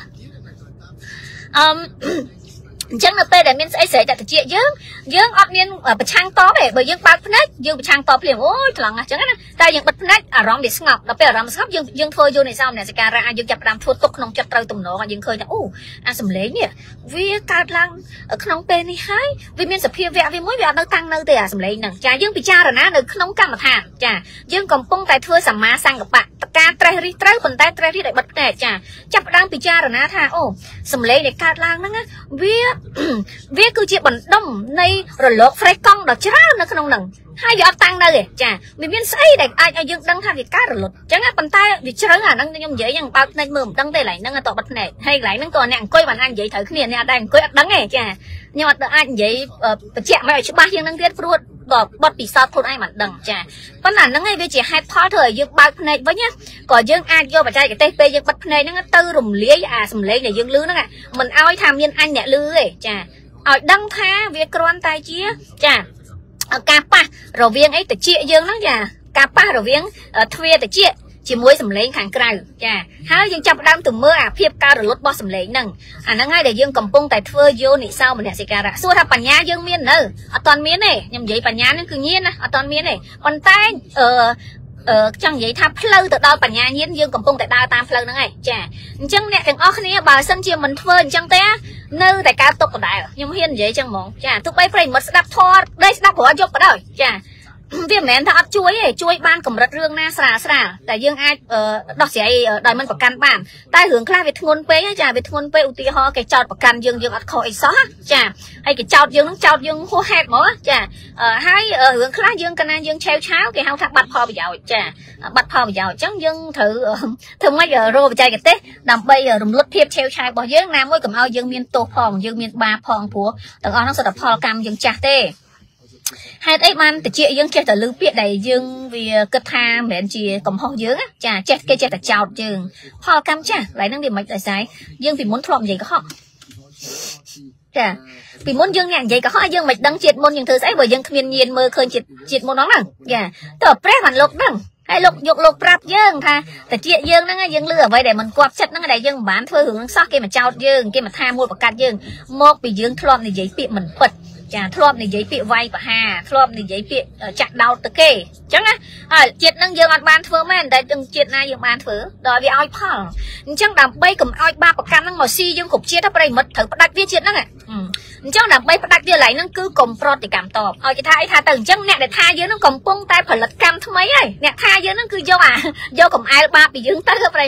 អញ្ចឹងនៅពេលដែលមានស្អីស្រែកដាក់តិចយើងអត់មានប្រឆាំងតបទេបើយើងបើកភ្នែកយើងប្រឆាំងតបភ្លាមអូយខ្លាំងណាស់អញ្ចឹងណាតែយើងបិទភ្នែកអារម្មណ៍វាស្ងប់ដល់ពេលអារម្មណ៍ស្ងប់យើងធ្វើយោនិសោមនសិការៈយើងចាប់ផ្ដើមធ្វើទុកក្នុងចិត្តត្រូវទំនងយើងឃើញថាអូអាសំឡេងនេះវាកើតឡើងក្នុងពេលនេះហើយវាមានសភាវៈវាមួយវាអត់នៅតាំងនៅទេអាសំឡេងហ្នឹងចាយើងពិចារណានៅក្នុងកម្មដ្ឋានចាយើងកំពុងតែធ្វើសម្មាសង្កបៈការត្រេះរិះត្រូវប៉ុន្តែត្រេះរិះដោយបិទភ្នែកចាចាប់ផ្ដើមពិចារណាថាអូសំឡេងដែលកើតឡើងហ្នឹងវាគឺជាបណ្ដុំនៃរលកហ្វ្រេកង់ដ៏ច្រើននៅក្នុងហ្នឹងហើយវាអត់តាំងនៅទេចាវាមានស្អីដែលអាចឲ្យយើងដឹងថាវាកើតរលត់អញ្ចឹងប៉ុន្តែវាជ្រៅអាហ្នឹងខ្ញុំនិយាយយ៉ាងបើកភ្នែកមើលមិនដឹងទេកន្លែងហ្នឹងតបបិទភ្នែកហើយកន្លែងហ្នឹងក៏អ្នកអង្គុយបានអាចនិយាយត្រូវគ្នាអ្នកអត់ដែរអង្គុយអត់ដឹងទេចាខ្ញុំអត់អាចនិយាយបញ្ជាក់មកឲ្យច្បាស់ជាងហ្នឹងទៀតព្រោះបត់ពិសោធន៍ខ្លួនឯងមិនដឹងចាប៉ុន្តែហ្នឹងឯងវាជាហេតុផលធ្វើឲ្យយើងបើកភ្នែកវិញណាក៏យើងអាចយកបច្ចេកទេសពេលយើងបិទភ្នែកហ្នឹងទៅរំលាយអាសំឡេងដែលយើងឮហ្នឹងមិនឲ្យថាមានអញអ្នកឮទេចាឲ្យដឹងថាវាគ្រាន់តែជាចាការប៉ះរវាងអីតិចយើងហ្នឹងចាការប៉ះរវាងទ្វារតិចជាមួយសម្លេងខាងក្រៅចាហើយយើងចាប់ផ្ដើមទៅមើលអាភាពការរលត់របស់សម្លេងហ្នឹងអាហ្នឹងហើយដែលយើងកំពុងតែធ្វើយោនិសោមនសិការៈសួរថាបញ្ញាយើងមាននៅអត់ទាន់មានទេខ្ញុំនិយាយបញ្ញាហ្នឹងគឺញៀនណាអត់ទាន់មានទេប៉ុន្តែចង់និយាយថាផ្លូវទៅដល់បញ្ញាញាណយើងកំពុងតែដើរតាមផ្លូវហ្នឹងឯងចាអញ្ចឹងអ្នកទាំងអស់គ្នាបើសិនជាមិនធ្វើអញ្ចឹងទេនៅតែកើតទុកដដែលខ្ញុំហ៊ាននិយាយអញ្ចឹងហ្មងចាទោះបីប្រិមិត្តស្ដាប់ធម៌ដេកស្ដាប់រាល់យប់ក៏ដោយចាវាមិនមែនថាអត់ជួយទេជួយបានកម្រិតរឿងណាស្រាលតែយើងអាចដោះស្រាយដោយមិនប្រកាន់បានតែរឿងខ្លះវាធ្ងន់ពេកចាវាធ្ងន់ពេកឧទាហរណ៍គេចោតប្រកាន់យើងអត់ខុសអីសោះចាហើយគេចោតយើងនឹងចោតយើងហួសហេតុហ្មងចាហើយរឿងខ្លះយើងកណាយើងឆេវឆាវគេហៅថាបាត់ផលប្រយោជន៍ចាបាត់ផលប្រយោជន៍អញ្ចឹងយើងត្រូវធ្វើម៉េចរកបច្ចេកទេសដើម្បីរំលត់ភាពឆេវឆាវរបស់យើងណាមួយកុំឲ្យយើងមានទោសផងយើងមានបាបផងព្រោះទាំងអស់ហ្នឹងសុទ្ធតែផលកម្មយើងចាស់ទេហេតុអីបានតិចយើងចេះតែលឺពាក្យដែលយើងវាគិតថាមិនមែនជាកំហុសយើងចាចេះគេចេះតែចោទយើងផលកម្មចាស់ឡើយហ្នឹងវាមិនដែរស្អីយើងពីមុនធ្លាប់និយាយកុហកចាពីមុនយើងអ្នកនិយាយកុហកយើងមិនដឹងជាតិមុនយើងធ្វើស្អីបើយើងគ្មានញៀនមើលឃើញជាតិមុនហ្នឹងចាតើព្រះបានលោកដឹងហើយលោកប្រាប់យើងថាតិចយើងហ្នឹងយើងលឺអ្វីដែលមិនគប់ចិត្តហ្នឹងដែលយើងមិនបានធ្វើរឿងហ្នឹងសោះគេមកចោទយើងគេមកថាមួយប្រកាសយើងមកពីយើងធ្លាប់និយាយពាក្យមិនពិតចាធ្លាប់និយាយពាក្យវាយប្រហារធ្លាប់និយាយពាក្យចាក់ដោតទៅគេអញ្ចឹងណាហើយជាតិហ្នឹងយើងអត់បានធ្វើមែនតែជាតិណាយើងបានធ្វើដល់វាឲ្យផលអញ្ចឹងដើម្បីកុំឲ្យបាបប្រកាន់ហ្នឹងមកស៊ីយើងគ្រប់ជាតិប្រិមិត្តត្រូវផ្ដាច់វាជាតិហ្នឹងអញ្ចឹងដើម្បីផ្ដាច់វាឡើងហ្នឹងគឺកុំប្រតិកម្មតបឲ្យគេថាអីថាទៅអញ្ចឹងអ្នកដែលថាយើងហ្នឹងកំពុងតែផលិតកម្មថ្មីហើយអ្នកថាយើងហ្នឹងគឺយកកំអែលបាបពីយើងទៅប្រិមិត្ត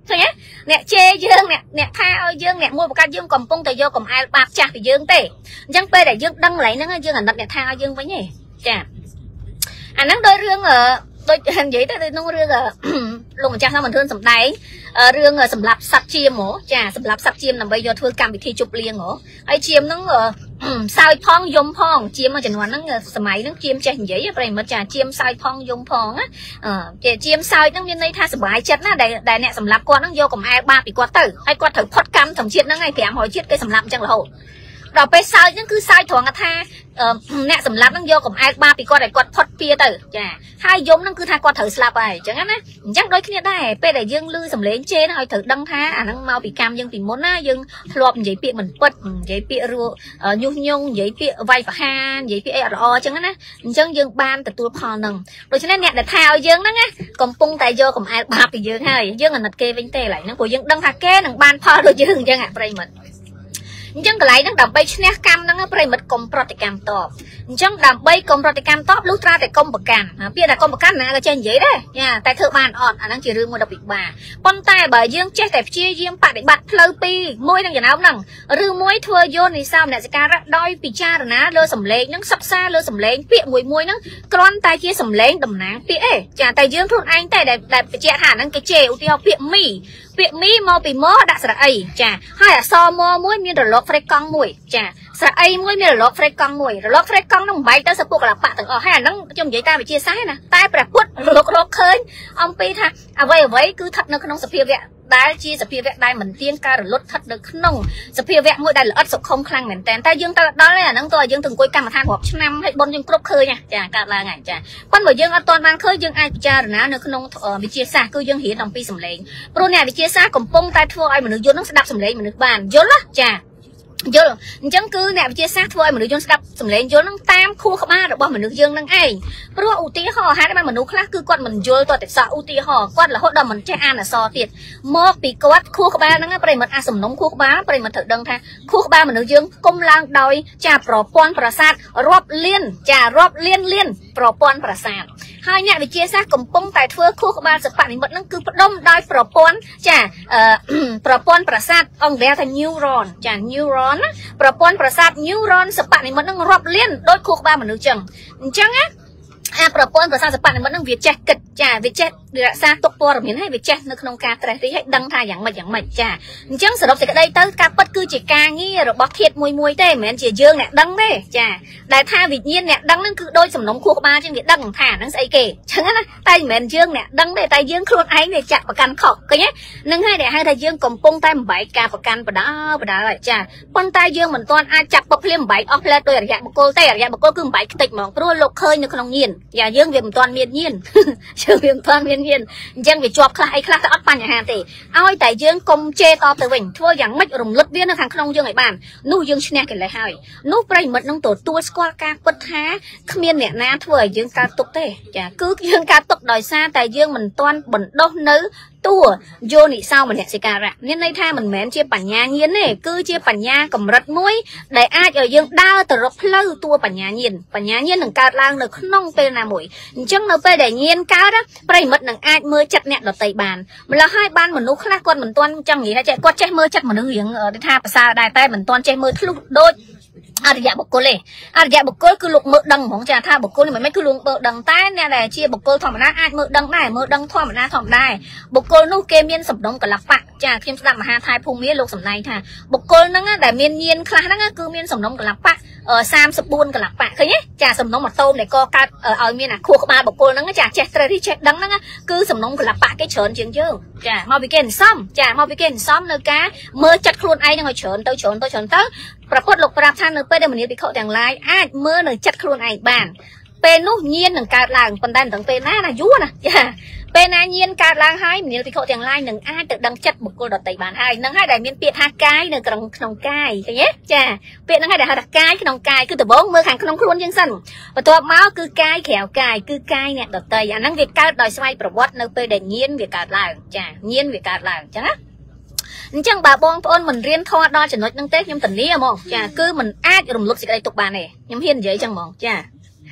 ឃើញទេអ្នកជេរយើងអ្នកថាឲ្យយើងអ្នកមួយប្រកាសយើងកំពុងតែយកកំអែលបាបចាស់ពីយើងទេអញ្ចឹងពេលដែលយើងដឹងកន្លែងហ្នឹងយើងអាណិតអ្នកថាឲ្យយើងវិញទេចាអាហ្នឹងដោយរឿងដូចនិយាយទៅដូចក្នុងរឿងលោកម្ចាស់ថាមិនធឿនសំដែងរឿងសម្រាប់សัตว์ជាមហ៎ចាសម្រាប់សัตว์ជាមដើម្បីយកធ្វើកម្មវិធីជប់លៀងហ៎ហើយជាមហ្នឹងសើចផងយំផងជាមចំនួនហ្នឹងសម័យហ្នឹងជាមចេះនិយាយប្រិមិត្តចាជាមសើចផងយំផងណាជាមសើចហ្នឹងមានន័យថាសុបាយចិត្តណាដែលអ្នកសម្រាប់គាត់ហ្នឹងយកកំអែលបាបពីគាត់ទៅហើយគាត់ត្រូវផុតកម្មធម្មជាតិហ្នឹងហើយ500ជាតិគេសម្រាប់អញ្ចឹងរហូតដល់ពេលសើចហ្នឹងគឺសើចត្រង់ថាអ្នកសម្លាប់ហ្នឹងយកកំអែលបាបពីគាត់ឲ្យគាត់ផុតពៀទៅចាហើយយំហ្នឹងគឺថាគាត់ត្រូវស្លាប់ហើយអញ្ចឹងណាអញ្ចឹងដូចគ្នាដែរពេលដែលយើងឮសំឡេងជេរហ្នឹងឲ្យត្រូវដឹងថាអាហ្នឹងមកពីកម្មយើងពីមុនណាយើងធ្លាប់និយាយពាក្យមិនពិតនិយាយពាក្យញុះញង់និយាយពាក្យវាយប្រហារនិយាយពាក្យអីអត់ល្អអញ្ចឹងណាអញ្ចឹងយើងបានទទួលផលហ្នឹងដូច្នេះអ្នកដែលថាឲ្យយើងហ្នឹងណាកំពុងតែយកកំអែលបាបពីយើងហើយយើងអាណិតគេវិញទេឡើយហ្នឹងព្រោះយើងដឹងថាគេនឹងបានផលដូចយើងអញ្ចឹងអាប្រិមិត្តអញ្ចឹងកន្លែងហ្នឹងដើម្បីឈ្នះកម្មហ្នឹងប្រិមិត្តកុំប្រតិកម្មតបអញ្ចឹងដើម្បីកុំប្រតិកម្មតបលុះត្រាតែកុំប្រកាន់ពាក្យថាកុំប្រកាន់ណាក៏ចេះនិយាយដែរចាតែធ្វើបានអត់អាហ្នឹងជារឿងមួយដ៏ពិបាកប៉ុន្តែបើយើងចេះតែព្យាយាមបដិបត្តិផ្លូវពីរមួយនឹងចំណោមហ្នឹងឬមួយធ្វើយោនិសោមនសិការៈដោយពិចារណាលើសម្លេងហ្នឹងសិក្សាលើសម្លេងពាក្យមួយហ្នឹងគ្រាន់តែជាសម្លេងតំណាងពាក្យឯងចាតែយើងខ្លួនឯងតែដែលបញ្ជាក់ថាហ្នឹងគេជេរឧទាហរណ៍ពាក្យមីមកពីមកដាក់ស្រៈអីចាហើយអក្សរមមួយមានរលកហ្វ្រេកកង់មួយចាស្រៈអីមួយមានរលកហ្វ្រេកកង់មួយរលកហ្វ្រេកកង់ហ្នឹងបែកទៅសពុកកលបៈទាំងអស់ហើយអាហ្នឹងខ្ញុំនិយាយតាមវិទ្យាសាស្ត្រណាតែព្រះពុទ្ធរកឃើញអំពីថាអ្វីគឺស្ថិតនៅក្នុងសភាវៈដែលជាសភាវៈដែលមិនទៀងការរលត់ស្ថិតនៅក្នុងសភាវៈមួយដែលល្អិតសុខុមខ្លាំងមែនតើតែយើងទៅដល់អាហ្នឹងតើយើងទៅអង្គុយកម្មដ្ឋានរាប់ឆ្នាំហើយបុណ្យយើងគ្រប់ឃើញចាកើតឡើងហើយចាប៉ុន្តែយើងអត់ទាន់បានឃើញយើងអាចពិចារណានៅក្នុងវិទ្យាសាស្ត្រគឺយើងរៀនអំពីសម្លេងព្រោះអ្នកវិទ្យាសាស្ត្រកំពុងតែធ្វើឲ្យមនុស្សយល់នឹងស្ដាប់សម្លេងមនុស្សបានយល់ចាយល់អញ្ចឹងគឺអ្នកវិទ្យាសាស្ត្រធ្វើឲ្យមនុស្សយើងស្ដាប់សម្លេងយល់នឹងតាមខួរក្បាលរបស់មនុស្សយើងនឹងឯងព្រោះឧទាហរណ៍ហេតុបានមនុស្សខ្លះគឺគាត់មិនយល់តតែសក់ឧទាហរណ៍គាត់រហូតដល់មិនចេះអានអក្សរទៀតមកពីគាត់ខួរក្បាលហ្នឹងប្រិមិត្តអាសំណុំខួរក្បាលប្រិមិត្តត្រូវដឹងថាខួរក្បាលមនុស្សយើងគុំឡើងដោយចាប្រព័ន្ធប្រសាទរាប់លានប្រព័ន្ធប្រសាទហើយអ្នកវិទ្យាសាស្ត្រកំពុងតែធ្វើខួរក្បាលសិប្បនិមិត្តហ្នឹងគឺផ្ដុំដោយប្រព័ន្ធចាប្រព័ន្ធប្រសាទអង់គ្លេសថា neuron ចា neuron ប្រព័ន្ធប្រសាទ neuron សិប្បនិមិត្តហ្នឹងរាប់លានដោយខួរក្បាលមនុស្សចឹងអញ្ចឹងណាប្រព័ន្ធប្រសាទសិប្បនិមិត្តហ្នឹងវាចេះគិតចាវាចេះរក្សាទុកព័ត៌មានហើយវាចេះនៅក្នុងការត្រេះរិះឲ្យដឹងថាយ៉ាងម៉េចចាអញ្ចឹងសរុបសេចក្តីទៅការពិតគឺជាការងាររបស់ធាតុមួយទេមិនមែនជាយើងអ្នកដឹងទេចាដែលថាវិញ្ញាណអ្នកដឹងហ្នឹងគឺដូចសំណុំខួរក្បាលចឹងវាដឹងថាហ្នឹងស្អីគេអញ្ចឹងណាតែមិនមែនយើងអ្នកដឹងទេតែយើងខ្លួនឯងវាចាក់ប្រកាន់ខុសឃើញទេនឹងហើយដែលហៅថាយើងកំពុងតែបំបែកការប្រកាន់បដាចាប៉ុន្តែយើងមិនទាន់អាចចាប់ពុកភ្លាមបំបែកអស់ផ្លែដោយអរិយបុគ្គលទេអរិយបុគ្គលគឺបំបែកខ្ទេចហ្មងព្រោះលោកឃើញនៅក្នុងញាណយ៉ាយើងវាមិនទាន់មានញាណយើងវាមិនទាន់មានញាណអញ្ចឹងវាជាប់ខ្លះអីខ្លះទៅអត់បញ្ហាទេឲ្យតែយើងកុំជេរតបទៅវិញធ្វើយ៉ាងម៉េចរំលឹកវានៅខាងក្នុងយើងឲ្យបាននោះយើងឈ្នះកិលេសហើយនោះប្រិមិត្តនឹងទទួលស្គាល់ការពិតថាគ្មានអ្នកណាធ្វើឲ្យយើងកើតទុកទេចាគឺយើងកើតទុកដោយសារតែយើងមិនទាន់បណ្ដុះនៅតួយោនិសោមនសិការៈមានន័យថាមិនមែនជាបញ្ញាញាណទេគឺជាបញ្ញាកម្រិតមួយដែលអាចឲ្យយើងដើរទៅរកផ្លូវតួបញ្ញាញាណនឹងកើតឡើងនៅក្នុងពេលណាមួយអញ្ចឹងនៅពេលដែលញាណកើតប្រិមិត្តនឹងអាចមើលចិត្តអ្នកដទៃបានម្ល៉េះហើយបានមនុស្សខ្លះគាត់មិនទាន់ចង់និយាយថាគាត់ចេះមើលចិត្តមនុស្សរៀងថាភាសាដែរតែមិនទាន់ចេះមើលធ្លុះដូចអរិយបុគ្គលទេអរិយបុគ្គលគឺលោកមើលដឹងហ្មងចាថាបុគ្គលនេះមិនមែនគឺលោកមើលដឹងតែអ្នកដែលជាបុគ្គលធម្មតាអាចមើលដឹងដែរមើលដឹងធម្មតាបុគ្គលនោះគេមានសំដុំកលបៈចាខ្ញុំស្ដាប់មហាថៃភូមិលោកសម្ដែងថាបុគ្គលហ្នឹងដែលមានញាណខ្លះហ្នឹងគឺមានសំដុំកលបៈ34កលបៈឃើញទេចាសំណុំម៉ូតូដែលកកើតឲ្យមានអាខួរក្បាលបុគ្គលហ្នឹងចាចេះត្រូវចេះដឹងហ្នឹងគឺសំណុំកលបៈគេច្រើនជាងយើងចាមកពីគេអន្សំនៅការមើលចិត្តខ្លួនឯងហ្នឹងឲ្យច្រើនទៅប្រពុតលោកប្រាប់ថានៅពេលដែលមនាលភិក្ខុទាំងឡាយអាចមើលនៅចិត្តខ្លួនឯងបានពេលនោះញាណនឹងកើតឡើងប៉ុន្តែមិនដឹងពេលណាយូរណាចាពេលណាញាណកើតឡើងហើយមនាលភិក្ខុទាំងឡាយនឹងអាចទៅដឹងចិត្តបុគ្គលដទៃបានហើយនឹងហើយដែលមានពាក្យថាកាយនៅក្នុងកាយឃើញទេចាពាក្យហ្នឹងហើយដែលហៅថាកាយក្នុងកាយគឺដំបូងមើលខាងក្នុងខ្លួនយើងសិនបន្ទាប់មកគឺកាយក្រៅកាយគឺកាយអ្នកដទៃអាហ្នឹងវាកើតដោយស្វ័យប្រវត្តិនៅពេលដែលញាណវាកើតឡើងចាញាណវាកើតឡើងចឹងណាអញ្ចឹងបើបងប្អូនមិនរៀនធម៌ដល់ចំណុចហ្នឹងទេខ្ញុំធានាហ្មងចាគឺមិនអាចរំលឹកសេចក្តីទុកបានទេខ្ញុំហ៊ាននិយាយចឹងហ្មងចា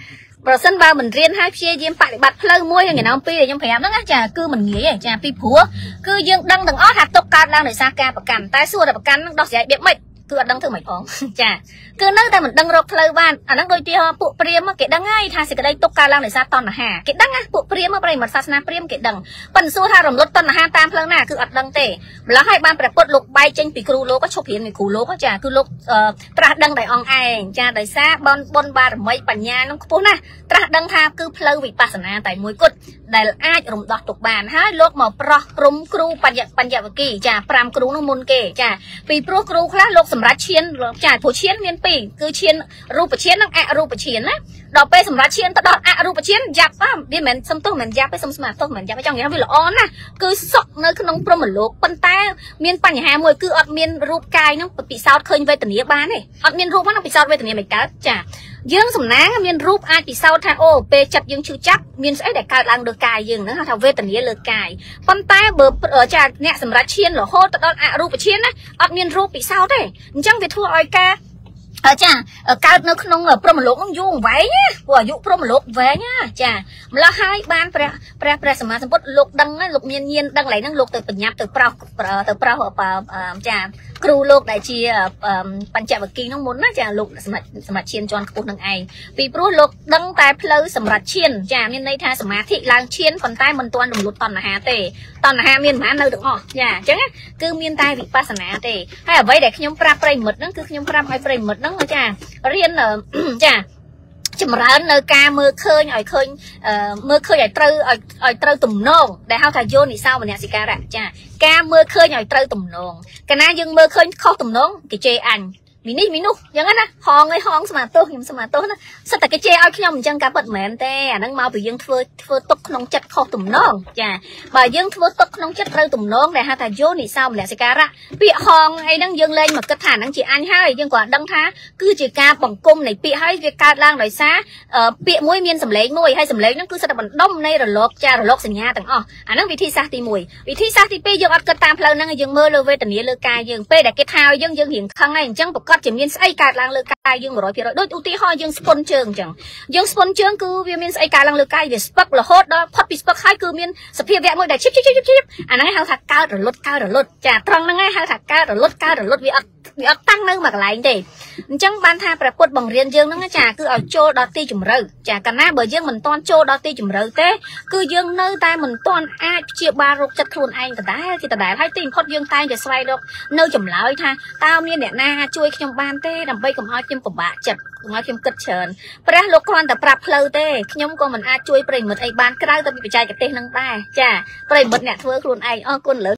ប្រសិនបើមិនរៀនហើយព្យាយាមបប្រតិបត្តិផ្លូវមួយថ្ងៃណាពីខ្ញុំប្រាប់ហ្នឹងចាគឺមិនងាយចាពីព្រោះគឺយើងដឹងទាំងអស់ថាទុកកើតឡើងដោយសារការប្រកាន់តែសួរតែប្រកាន់ហ្នឹងដោះស្រាយបែបម៉េចគឺអត់ដឹងធ្វើម៉េចផងចាគឺនៅតែមិនដឹងរកផ្លូវបានអាហ្នឹងដូចទីពួកព្រាហ្មណ៍គេដឹងហើយថាសេចក្តីទុកកើតឡើងដោយសារតណ្ហាគេដឹងណាពួកព្រាហ្មណ៍ប្រិមត្តសាសនាព្រាហ្មណ៍គេដឹងប៉ុន្តែសួរថារំលត់តណ្ហាតាមផ្លូវណាគឺអត់ដឹងទេម្ល៉េះហើយបានព្រះពុទ្ធលោកបែកចេញពីគ្រូលោកឈប់រៀនពីគ្រូលោកចាគឺលោកត្រាស់ដឹងដោយអង្គឯងចាដោយសារបនបារមីបញ្ញានឹងខ្ពស់ណាស់ត្រាស់ដឹងថាគឺផ្លូវវិបស្សនាតែមួយគត់ដែលអាចរំដោះទុកបានហើយលោកមកប្រោះព្រំគ្រូបញ្ញវគិចា5គ្រូនោះមុនគេចាពីព្រោះគ្រូខ្លះលោកសម្រាប់ឈានចាព្រោះឈានមានពីរគឺឈានរូបឈាននិងអរូបឈានណាដល់ពេលសម្រាប់ឈានទៅដល់អរូបឈានយ៉ាប់វាមិនមែនសំទោសមិនយ៉ាប់ទេសុំស្មាទោសមិនយ៉ាប់ទេចង់និយាយថាវាល្អណាស់គឺសុខនៅក្នុងព្រហ្មលោកប៉ុន្តែមានបញ្ហាមួយគឺអត់មានរូបកាយហ្នឹងពិសោធន៍ឃើញវេទនាបានទេអត់មានរូបហ្នឹងពិសោធន៍វេទនាមិនកើតចាយើងសំណាងមានរូបអាចពិសោធន៍ថាអូពេលចិត្តយើងឈឺចាប់មានស្អីដែលកើតឡើងលើកាយយើងហ្នឹងហៅថាវេទនាលើកាយប៉ុន្តែបើចាអ្នកសម្រាប់ឈានរហូតទៅដល់អរូបឈានណាអត់មានរូបពិសោធន៍ទេអញ្ចឹងវាធ្វើឲ្យការចាកើតនៅក្នុងព្រហ្មលោកនឹងយូរវែងណាព្រោះអាយុព្រហ្មលោកវែងណាចាម្ល៉េះហើយបានព្រះសម្មាសម្ពុទ្ធលោកដឹងលោកមានញាណដឹងកន្លែងហ្នឹងលោកទៅបញ្ញាប់ទៅប្រោសចាគ្រូលោកដែលជាបញ្ចវគិហ្នឹងមុនណាចាលោកសម្រាប់ឈានជាន់ខ្ពស់នឹងឯងពីព្រោះលោកដឹងតែផ្លូវសម្រាប់ឈានចាមានន័យថាសមាធិឡើងឈានប៉ុន្តែមិនទាន់រំលត់តណ្ហាទេតណ្ហាមានប្រហែលនៅទាំងអស់ចាអញ្ចឹងគឺមានតែវិបស្សនាទេហើយអ្វីដែលខ្ញុំប្រាប់ប្រិមិត្តហ្នឹងគឺខ្ញុំប្រាប់ឲ្យប្រិមិត្តហ្នឹងចារៀនចាចម្រើននៅការមើលឃើញឲ្យឃើញមើលឃើញឲ្យត្រូវទំនងដែលហៅថាយោនិសោមនសិការៈចាការមើលឃើញឲ្យត្រូវទំនងកាលណាយើងមើលឃើញខុសទំនងគេជេរអញមីនេះមីនោះអញ្ចឹងណាហងឯហងស្មាទោសខ្ញុំស្មាទោសណាសិតតែគេជេរឲ្យខ្ញុំអញ្ចឹងការពិតមិនមែនទេអាហ្នឹងមកពីយើងធ្វើទុកក្នុងចិត្តខុសទំនងចាបើយើងធ្វើទុកក្នុងចិត្តត្រូវទំនងដែលហៅថាយោនិសោមនសិការៈពាក្យហងអីហ្នឹងយើងលែងមកគិតថាហ្នឹងជាអញហើយយើងគ្រាន់ដឹងថាគឺជាការបង្គុំនៃពាក្យហើយវាកើតឡើងដោយសារពាក្យមួយមានសម្លេងមួយហើយសម្លេងហ្នឹងគឺសិតតែបណ្ដុំនៃរលកសញ្ញាទាំងអស់អាហ្នឹងវិធីសាស្ត្រទី1វិធីសាស្ត្រទី2យើងអត់គិតតាមផ្លូវហ្នឹងយើងមើលលើវេទនាលើកាយយើងពេលដែលគេថាឲ្យយើងរៀងខឹងហើយអញ្ចឹងប្រកាសជាមានស្អីកើតឡើងលើកាយយើង 100% ដូចឧទាហរណ៍យើងស្ពន់ជើងអញ្ចឹងយើងស្ពន់ជើងគឺវាមានស្អីកើតឡើងលើកាយវាស្ពឹករហូតដល់ផុតពីស្ពឹកហើយគឺមានសភាវៈមួយដែលឈិបអាហ្នឹងហៅថាកើតរលត់ចាត្រង់ហ្នឹងហៅថាកើតរលត់វាអត់តាំងនៅមួយកន្លែងទេអញ្ចឹងបានថាព្រះពុទ្ធបង្រៀនយើងហ្នឹងចាគឺឲ្យចូលដល់ទីជម្រៅចាកាលណាបើយើងមិនទាន់ចូលដល់ទីជម្រៅទេគឺយើងនៅតែមិនទាន់អាចព្យាបាលរោគចិត្តខ្លួនឯងដដែលហើយទីបំផុតយើងតែងតែស្វែងរកនៅចម្លើយថាតើមានអ្នកណាជួយខ្ញុំបានទេដើម្បីកុំឲ្យខ្ញុំពិបាកចិត្តកុំឲ្យខ្ញុំគិតច្រើនព្រះលោកគ្រាន់តែប្រាប់ផ្លូវទេខ្ញុំក៏មិនអាចជួយប្រិមិត្តអីបានក្រៅតែពីបច្ចេកទេសហ្នឹងដែរចាប្រិមិត្តអ្នកធ្វើខ្លួនឯងអរគុណលើ